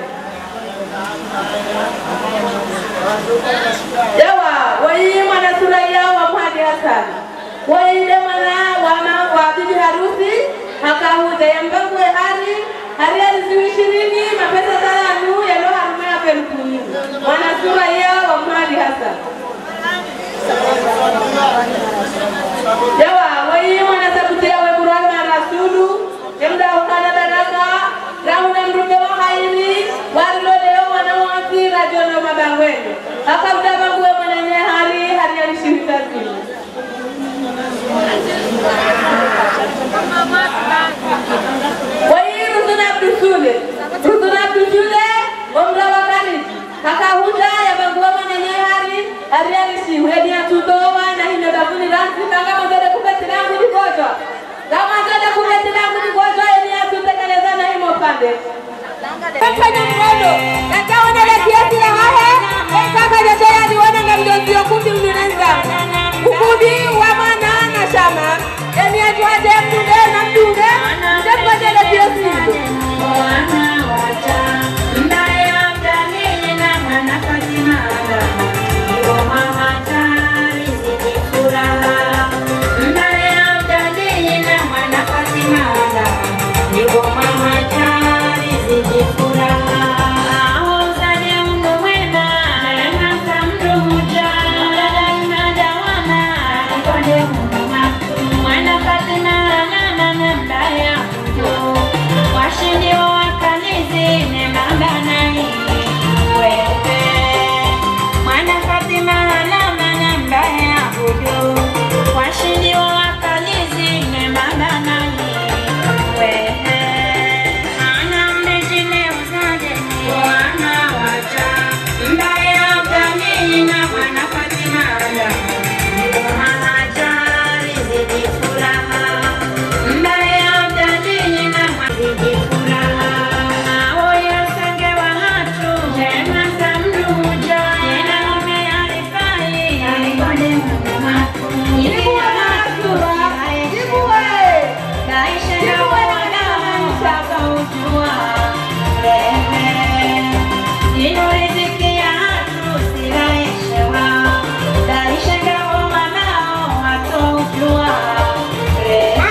Dewa, woi mana Suraya wa Muhadi Hasan, woi de mana wama wa bibi harusi, akahuja ya mbangwe hari, hari hari ziwi ishirini, mapesa talanu, yalo harume ya pelukuni. Mana Suraya wa Muhadi Hasan. Dewa, woi mana sabutia wa Burama Rasulu, yamda ukana dadaka, rauna mrume wa haini, warlo leo wana wati rajono mabangwendo. Akamda bangwe mana nye hari, hari hari shirita zini. Woi Rutuna Abdul Sule, Rutuna Abdul Sule, omra wakani. Kaka huda ya bangwe mana nye hari, hari hari shi. Wedi ya tutowa na hino dafuni ransi, kanga mazade kubeti langu di gojo. Kama mazade kubeti langu di gojo, eni ya tutekeleza na himo pande. Kanya mkono, kaka wana la kiasi ya hahe, kaka jataya ni wana nga mdozi ya kumbi mnunenza. Kukudi wa mana na shama, eni ya juhade mtunge na mtunge, mdepa jele kiasi hizo. Wana wacha, mdae amdani na mana katina adama. Iwo mama tari zidi furaha, mdae amdani na mana katina adama. Iwo mama tari zidi furaha. Ahozade mnu wena, na samdu mujana, na dawana, ikode mnu matu. Mana katina nana na mdaya kujo, washindi wa wakanizi ne mabanai. Wewe Mana Fatima alama na mbaya kujo, washindi wa wakalizi ne mabanani. Wewe ana mejine uzaje ni wana wacha, mbaya gani na Mana Fatima alama. Mwana jari zidi furaha, mbaya gani na Mana zidi furaha. Oya sange wa hatu, jena samdu muja, jena nome alifai, alikode mungu matu. Ibu wa matura, ibu we, daisha na wana msaka ujua. Rehe, ino riziki ya hatu siraishewa, daisha na wanao hato ujua. Rehe,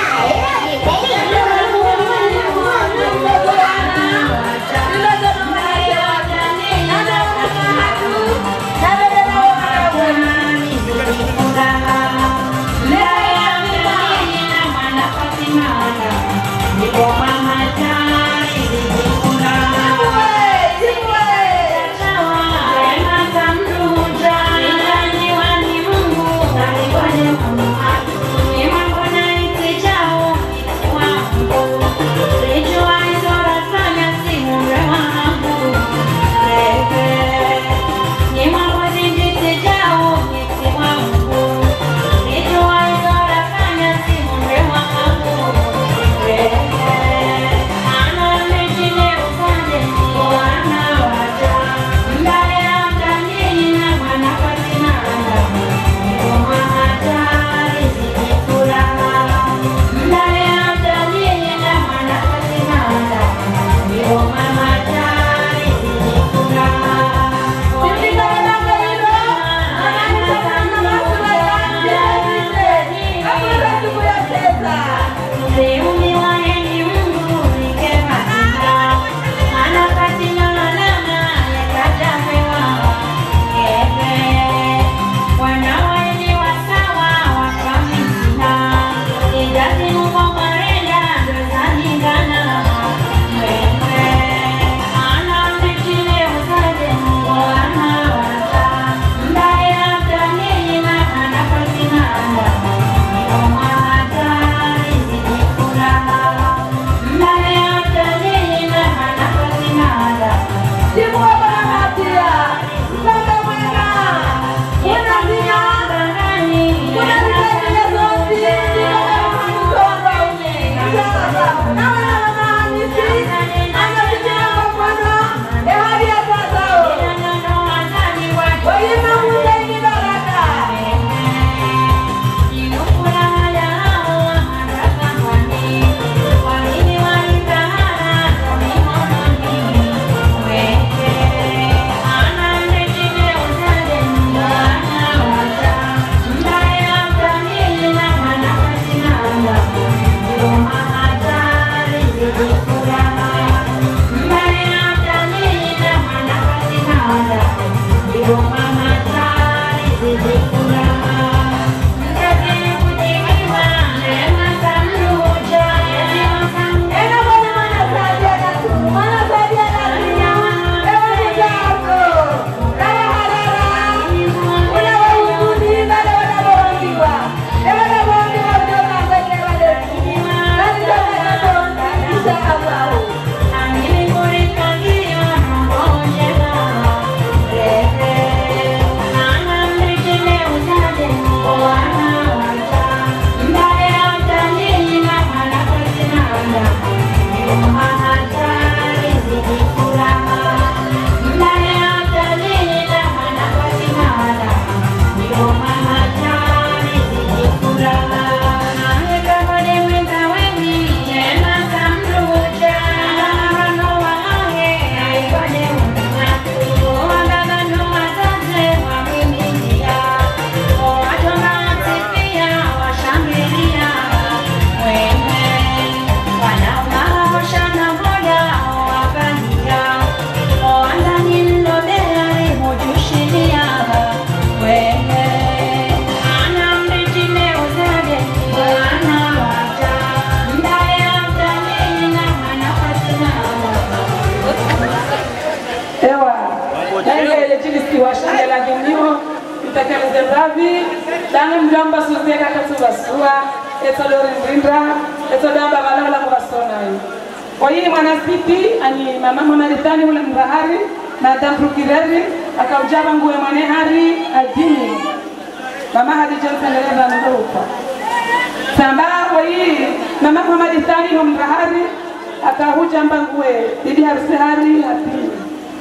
Ane mjamba suzeka katubasua, eto lori mbindra, eto damba balala kubasona hii. Kwa hii mwanasiti, ani mama mwanarithani ule mrahari, na dampukireri, akaujaba nguwe mwanehari, adini. Mama hadi jansaneleza ndoka. Samba kwa hii, mama mwanarithani ule mrahari, akahuja mbanguwe, bibi harusi hari, adini.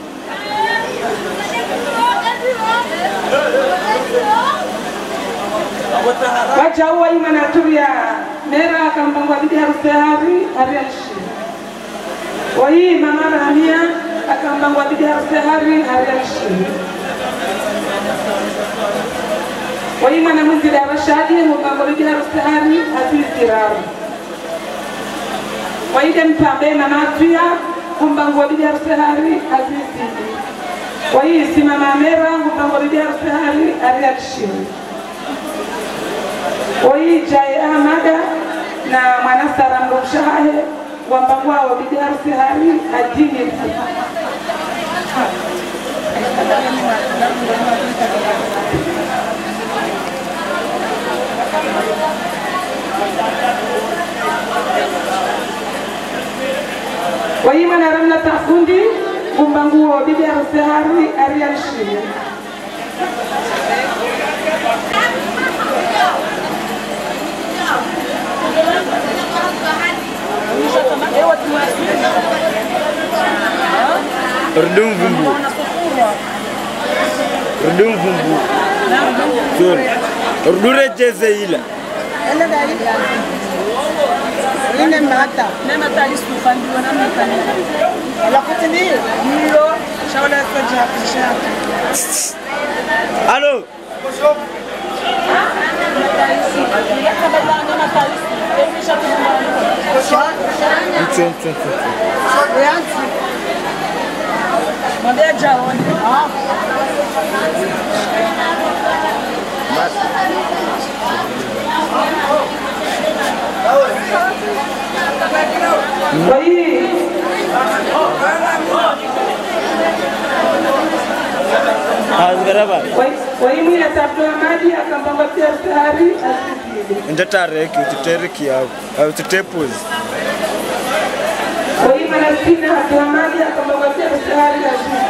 Wacha uwa ima naturia mera akambangwa bibi harusi hari ariashi. Wa hii mama Rahania akambangwa bibi harusi hari ariashi. Wa hii mwanamuzi da Rashadi mbangwa bibi harusi hari aziziraru. Wa hii mtambe mama Tuya mbangwa bibi harusi hari azizidi. Wa hii si mama Mera mbangwa bibi harusi hari ariashi. Oi Jai Ahmada na mwanasara mrushahe wambangwa wa bibi harusi hari adini. Wai mana ramna tafundi wambangwa wa bibi harusi hari ariashi. Redung bumbu. Redung bumbu. Tur. Redure jezeila. Ele dari. Ini mata. Nema tali stufandi wana mekani. La kutini. Nilo. Shawala kaja kisha. Allo. Tchon tchon tchon. Mandei já onde? Ah. Oi. Azgaraba. Oi, oi mimi natafuta maji akambangwa tayari asidi. Ndatareki utetereki yao. Au tutepos. Oi manasina akambangwa maji akambangwa tayari asidi.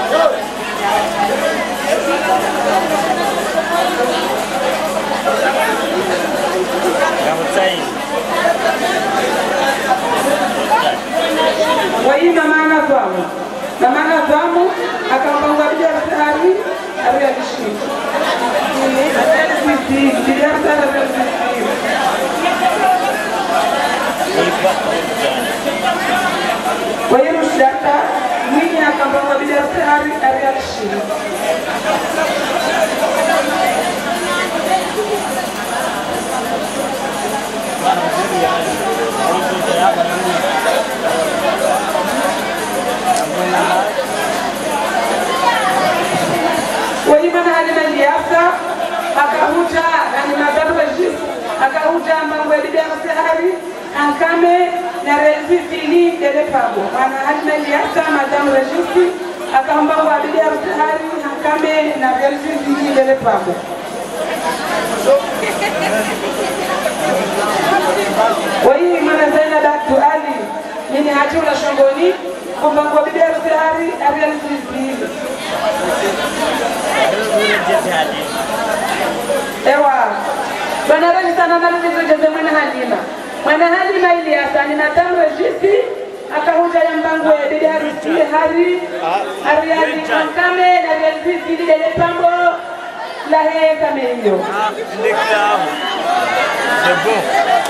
Kamutai. Oi mama anafahamu. Mama anafahamu akambangwa tayari ariashi. Asidi, dia sana asidi. Kwa hiyo mshaka mimi akambangwa bibi hari ariashi. Kwa hiyo mana hali maliasa akahuja na madhabu rejis akahuja mangwe bibi hari ankame na rezifili dele pabo ana hali yasa madam rejisi akaomba kwa bibi hari ankame na rezifili dele pabo. Wai mana zaina datu ali nini hajula shongoni kumba kwa bibi hari rezifili ewa bana rani sana na nizojeze mwana halima. Mwana Halima ili asani na tamu rejisi akahuja ya mbangwe bibi harusi hari ariali kankame na rezisi dile pambo la heye kame hiyo. C'est bon.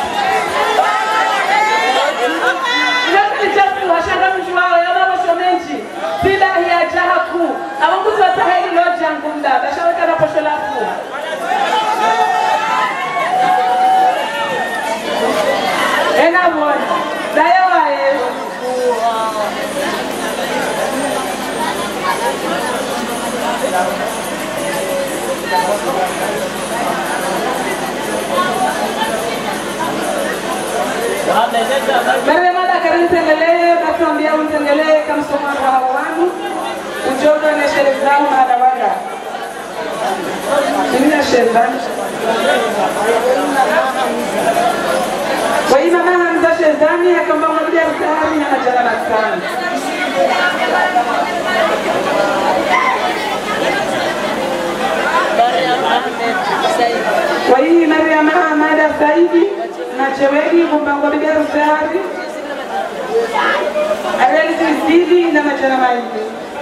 Nasi chafu washanga mjuwao ya mama shomenji bila hiya jahaku awanguzi wa saheli loja ngunda bashaweka na posho lafu. Ena mwani, dayo wae. Mere mada karin tengele, katuambia untengele kamsoma kwa hawanu. Ujoga na sherezamu mada waga. Ini na sherezamu. Kwa hiyo mama Hamza Shezani akaomba mmoja msahari na majana matano. Kwa hiyo Mariam Ahmad Saidi na Chewegi kumbango bibi msahari. Alisi Sidi na majana maindi.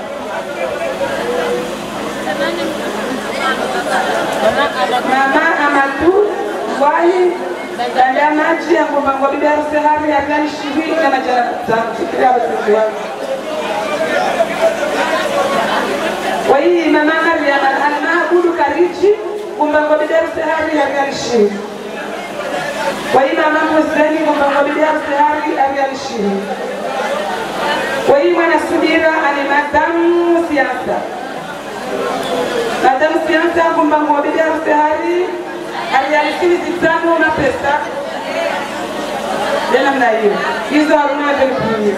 Mama Amatu Wahi Dada maji yang kumbango bibi sehari akan shiri na majana matano. Fikira watu wangu. Kwa hiyo mama Mariam Al-Mahbudu Karichi kumbango bibi sehari akan shiri. Kwa hiyo mama Hussein kumbango bibi sehari akan shiri. Kwa hiyo mwana Subira ani madamu siasa. Madamu siasa kumbango bibi sehari alialisili zitamu na pesa. Dena mna hiyo. Hizo haruna velipunia.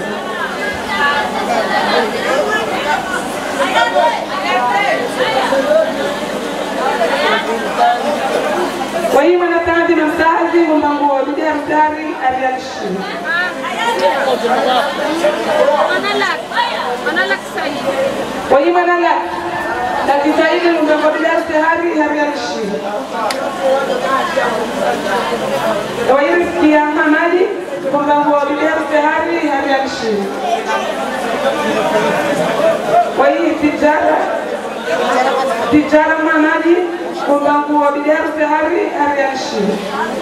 Kwa hiyo manatandi na msazi mmangu wa bidia msari alialisili. Kwa hiyo manalak. Lakini zaidi mmangu sehari alialisili. Kwa hiyo Rizkia Hamadi kumbangu wa bidia sehari alialisili. Kwa hiyo Tijara Tijara Hamadi kumbangu wa bidia sehari alialisili.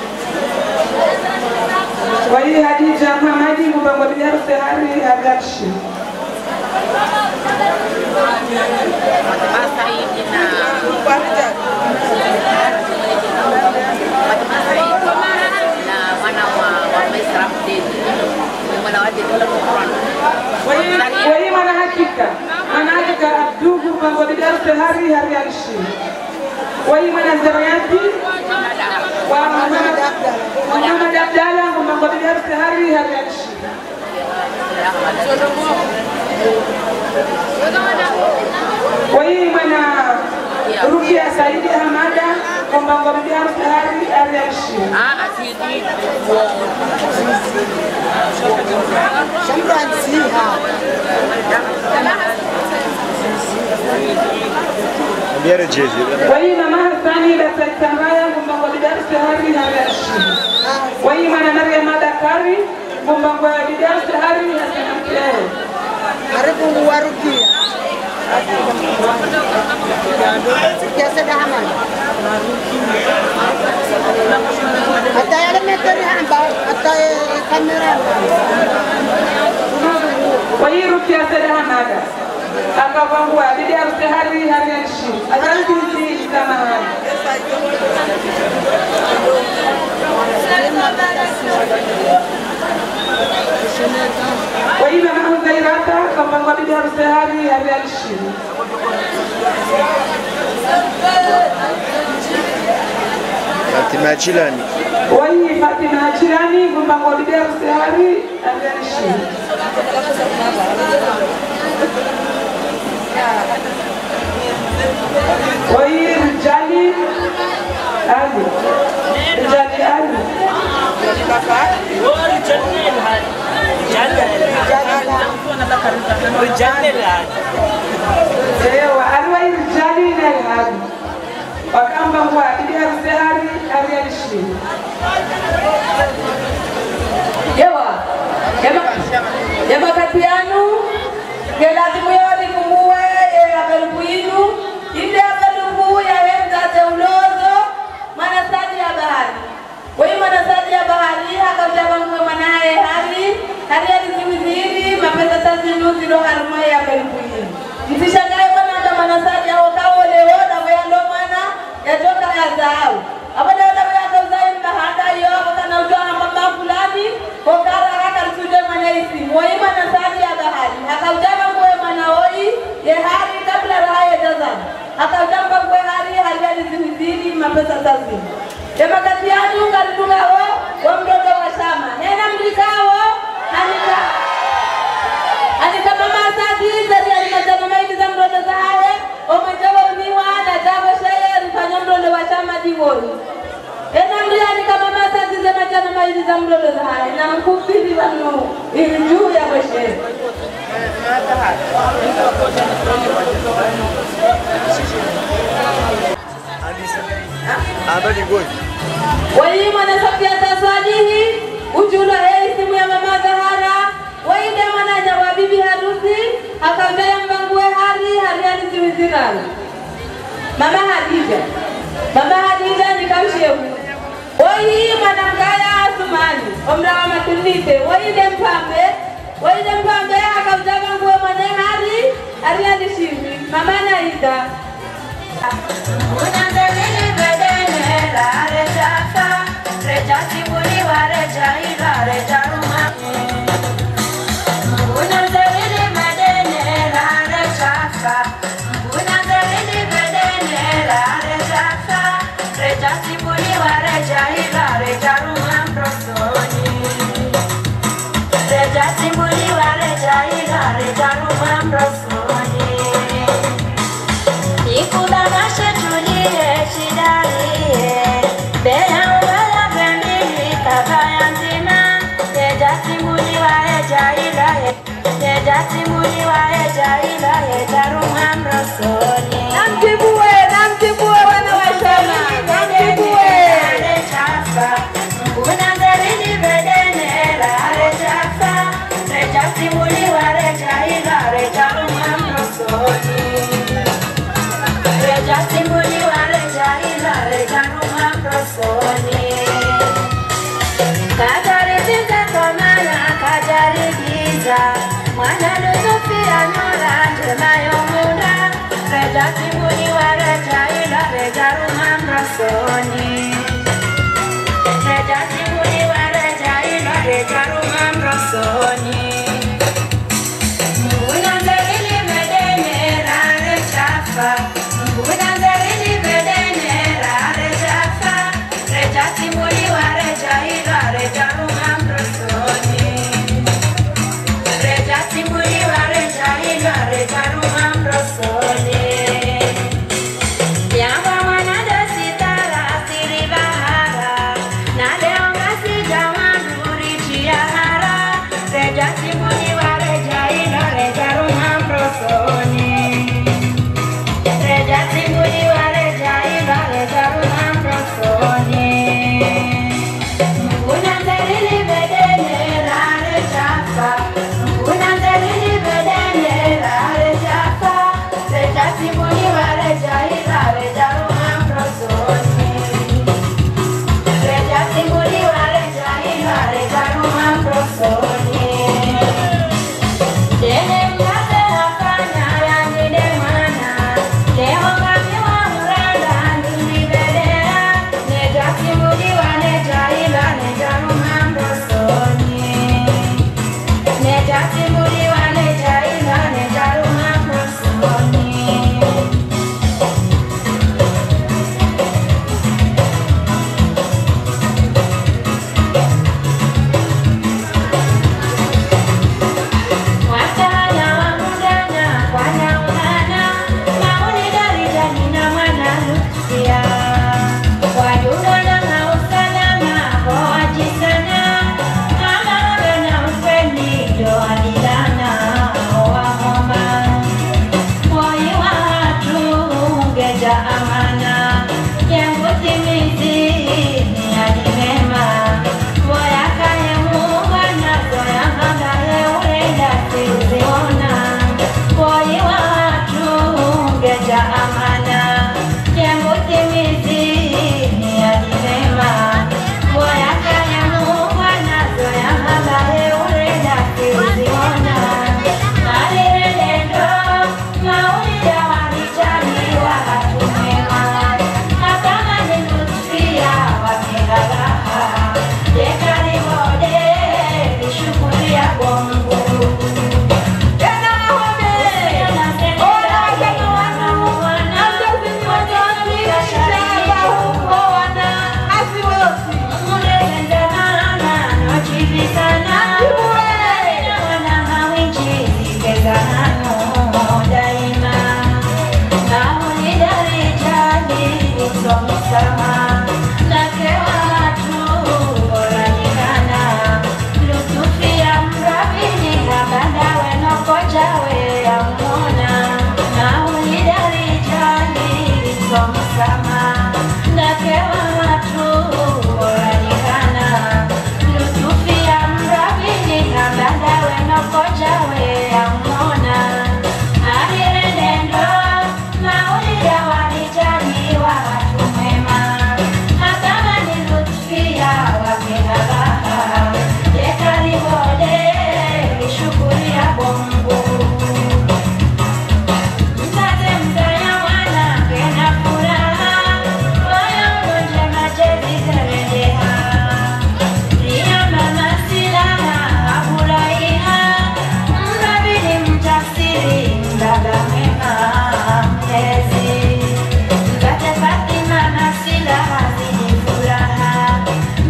Kwa hiyo Hadija Hamadi kumbangu wa bidia sehari alialisili. Kwa hiyo mana hakika mana hakika abdugu bango bidar sehari hari alishi. Kwa hiyo mana zarayati wa Muhammad Muhammad Abdallah bango bidar sehari hari alishi. Kwa hiyo mana Rukia Saidi Hamada bango bidar sehari hari alishi. Ah asidi. Biar jezi. Wai mama Hasani Daktari Samaya kumbango bidar sehari hari alishi. Wai mana Maryam Dakari kumbango bidar sehari hari alishi. Arifu warukia. Kiasa dah aman. Ada yang meteri hamba, ada kamera. Kwa hiyo kiasi dah aman. Akapangwa bidia sehari hari alishi. Ajali hizi kama haya. Kwa hiyo mama Zairata akapangwa bidia sehari hari alishi. Fatima Chilani. Kwa hiyo Fatima Chilani kumbango bidia sehari hari alishi. Kwa hiyo Rijali Ali Rijali Ali Ewa alwa Rijali na Ali wakamba kwa bidia sehari hari alishi. Ewa Ema kati yanu kelatimu yoni kumuwe ya kalupuinu inde kalupu ya hemza teulozo manasadi ya bahari. Kwa hiyo manasadi ya bahari hakautaba mwe mwanae hali hali ya ziwiziri mapesa tazinu zilo haruma ya kalupuinu. Msishangae wana hata manasadi ya wakawo leo na wendo mwana ya joka ya zao. Hapa na wenda wenda uzai mbahanda yo waka na ujua hambamba fulani kokara haka risuje mwanaisi. Mwe manasadi ya bahari hakautaba mwe mwanaoi ye hari kabla raha ya jazani. Hakautaba mwe hari hali ya ziwiziri mapesa tazinu. Ema kati yanyu karitunga wo wa mdodo wa shama. Hena mlikao hanika hanika mama asadi zari alimajana maili za mdodo za hawe. Omejawa uniwa na jawa shaya rifanya mdodo wa shama diwoni. Muriani kama masa zize machana maili za mlolo za hai na mkupili wano ilijuu ya kweshe. Ando ni goi. Wai mwana Sofia taswadihi ujulo hei simu ya mama Zahara. Wai de mwana jawa bibi harusi akambea mbangue hari hariani siwizirani. Mama Hadija. Mama Hadija ni kamshehu. Wai mwana mgaya Asumani omra wa matulite. Wai de mpambe. Wai de mpambe akambea mbangue mwane hari hariani shiwi. Mama Naida. Unandelele bedene la rejata, rejati buri wa reja ila reja rumah. Unandelele bedene la rejata, unandelele bedene la rejata, rejati buri wa reja ila reja rumah prosoni. Rejati buri wa reja ila reja rumah prosoni. Ikuda nashe tulie shidalie Beya uwala bendili kagaya nzina Teja simuli wa eja ilahe Teja simuli wa eja ilahe Jaruma mrosoni Namtibue, namtibue wana wa shama. Namtibue. Ale chafa Unandelili bedene ale chafa Teja simuli wa eja ilahe Jaruma mrosoni Reja simbuli wa reja ila reja rumah prosoni. Kajari tiga komana kajari giza. Mana lusufi anora jema yomuna. Reja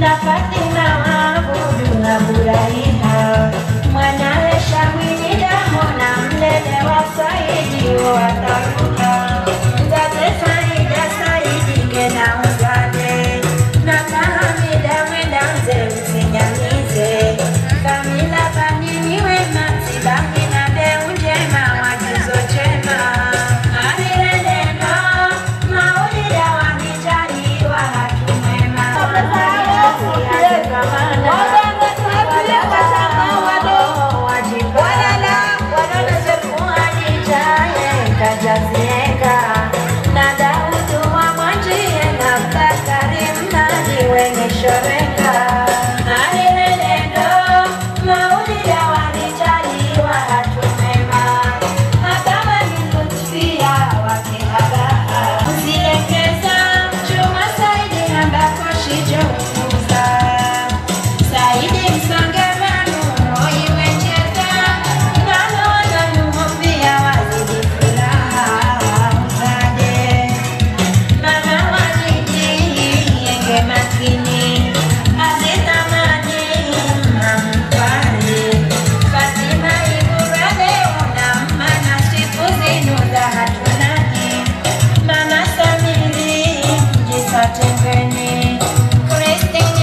na Fatima waabudu na Buraiha, mwanawe Shamini Daho na mlele wa Saidi wataruka, mtate Saida Saidi kena uzale, na Mahamida mwenda mze msinyamize, Kamila Banini wema Sibangi na Deu njema wajuzo chema, Arirendeno maulida wamejaliwa hatumema. Christine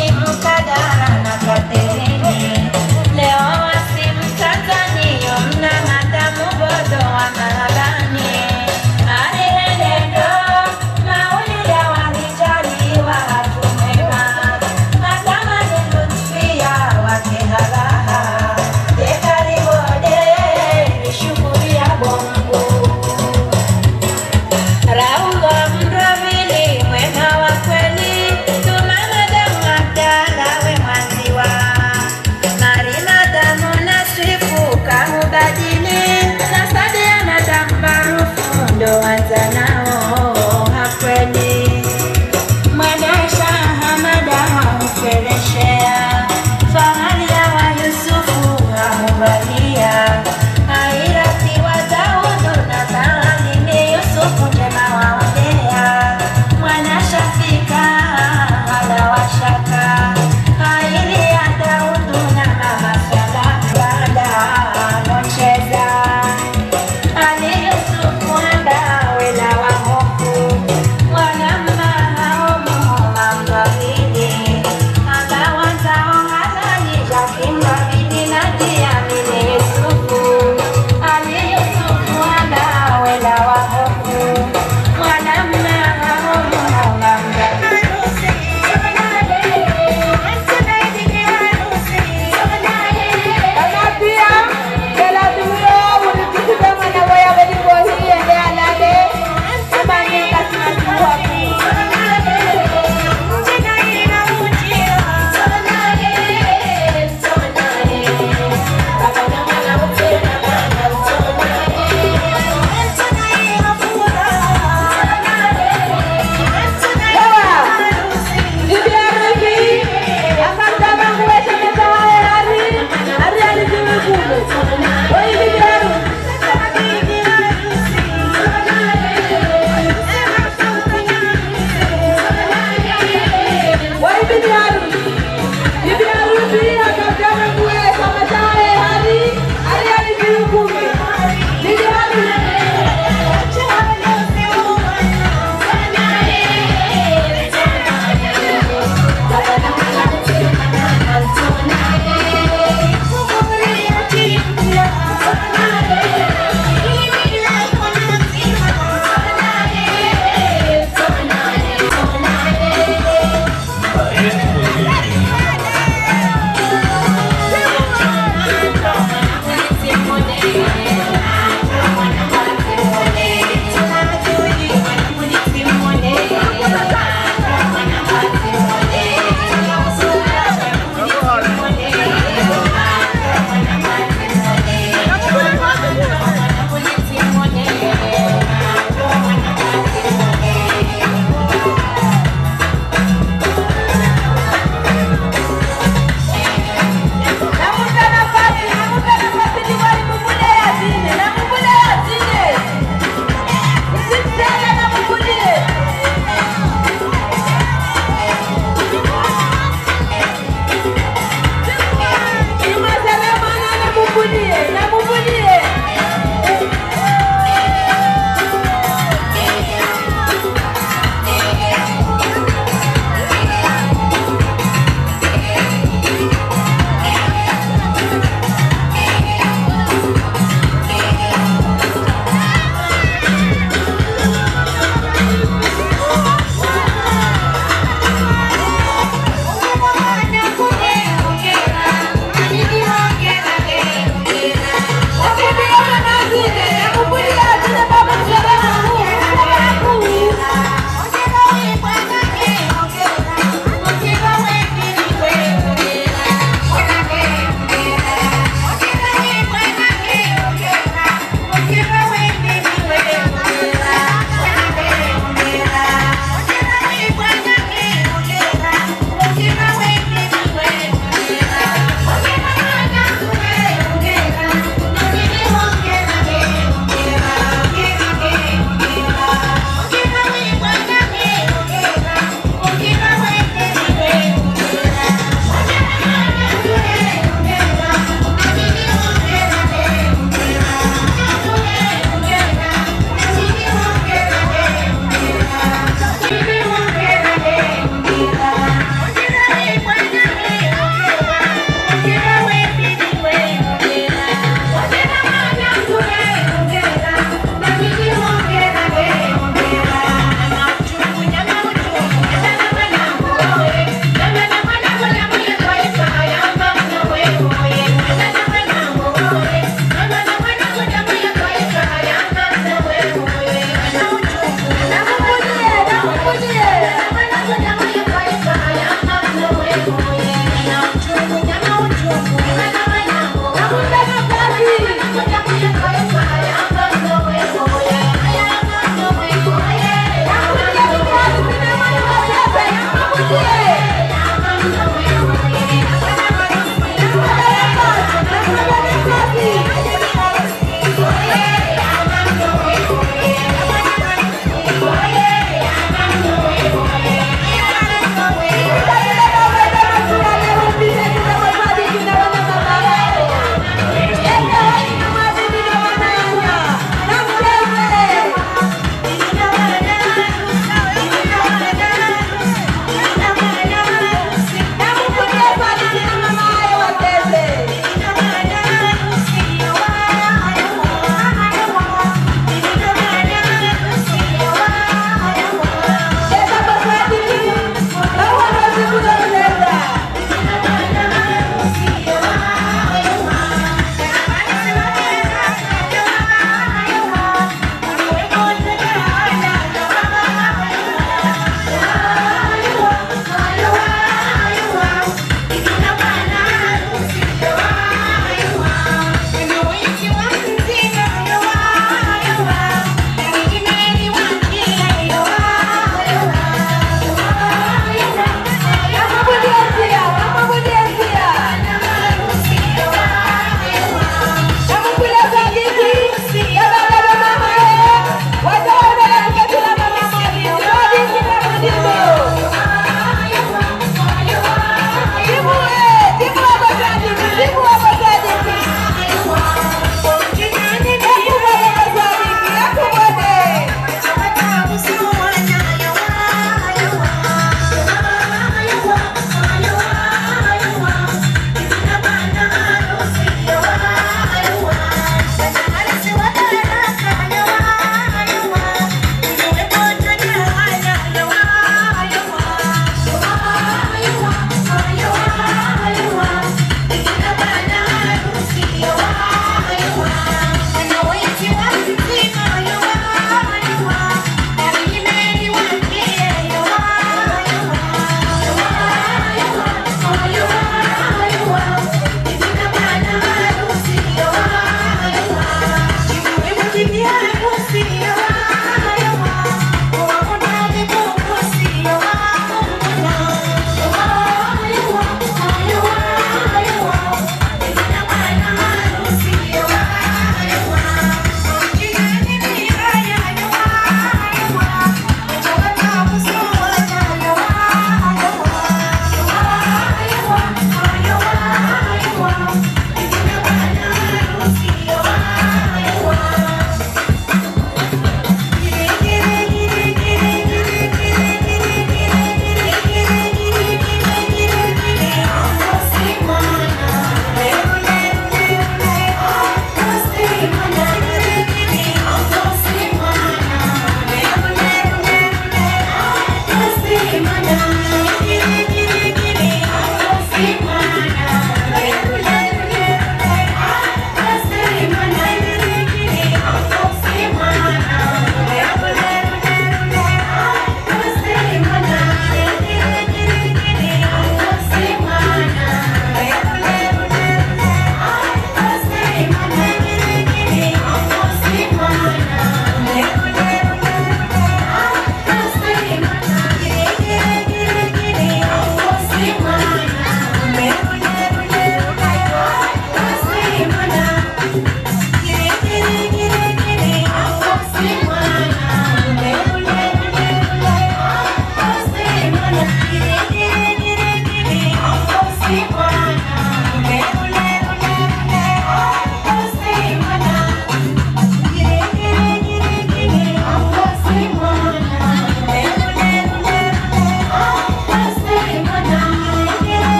Thank you.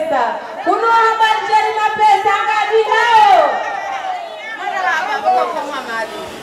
mapesa. Kuno habari jari mapesa ngadi hao.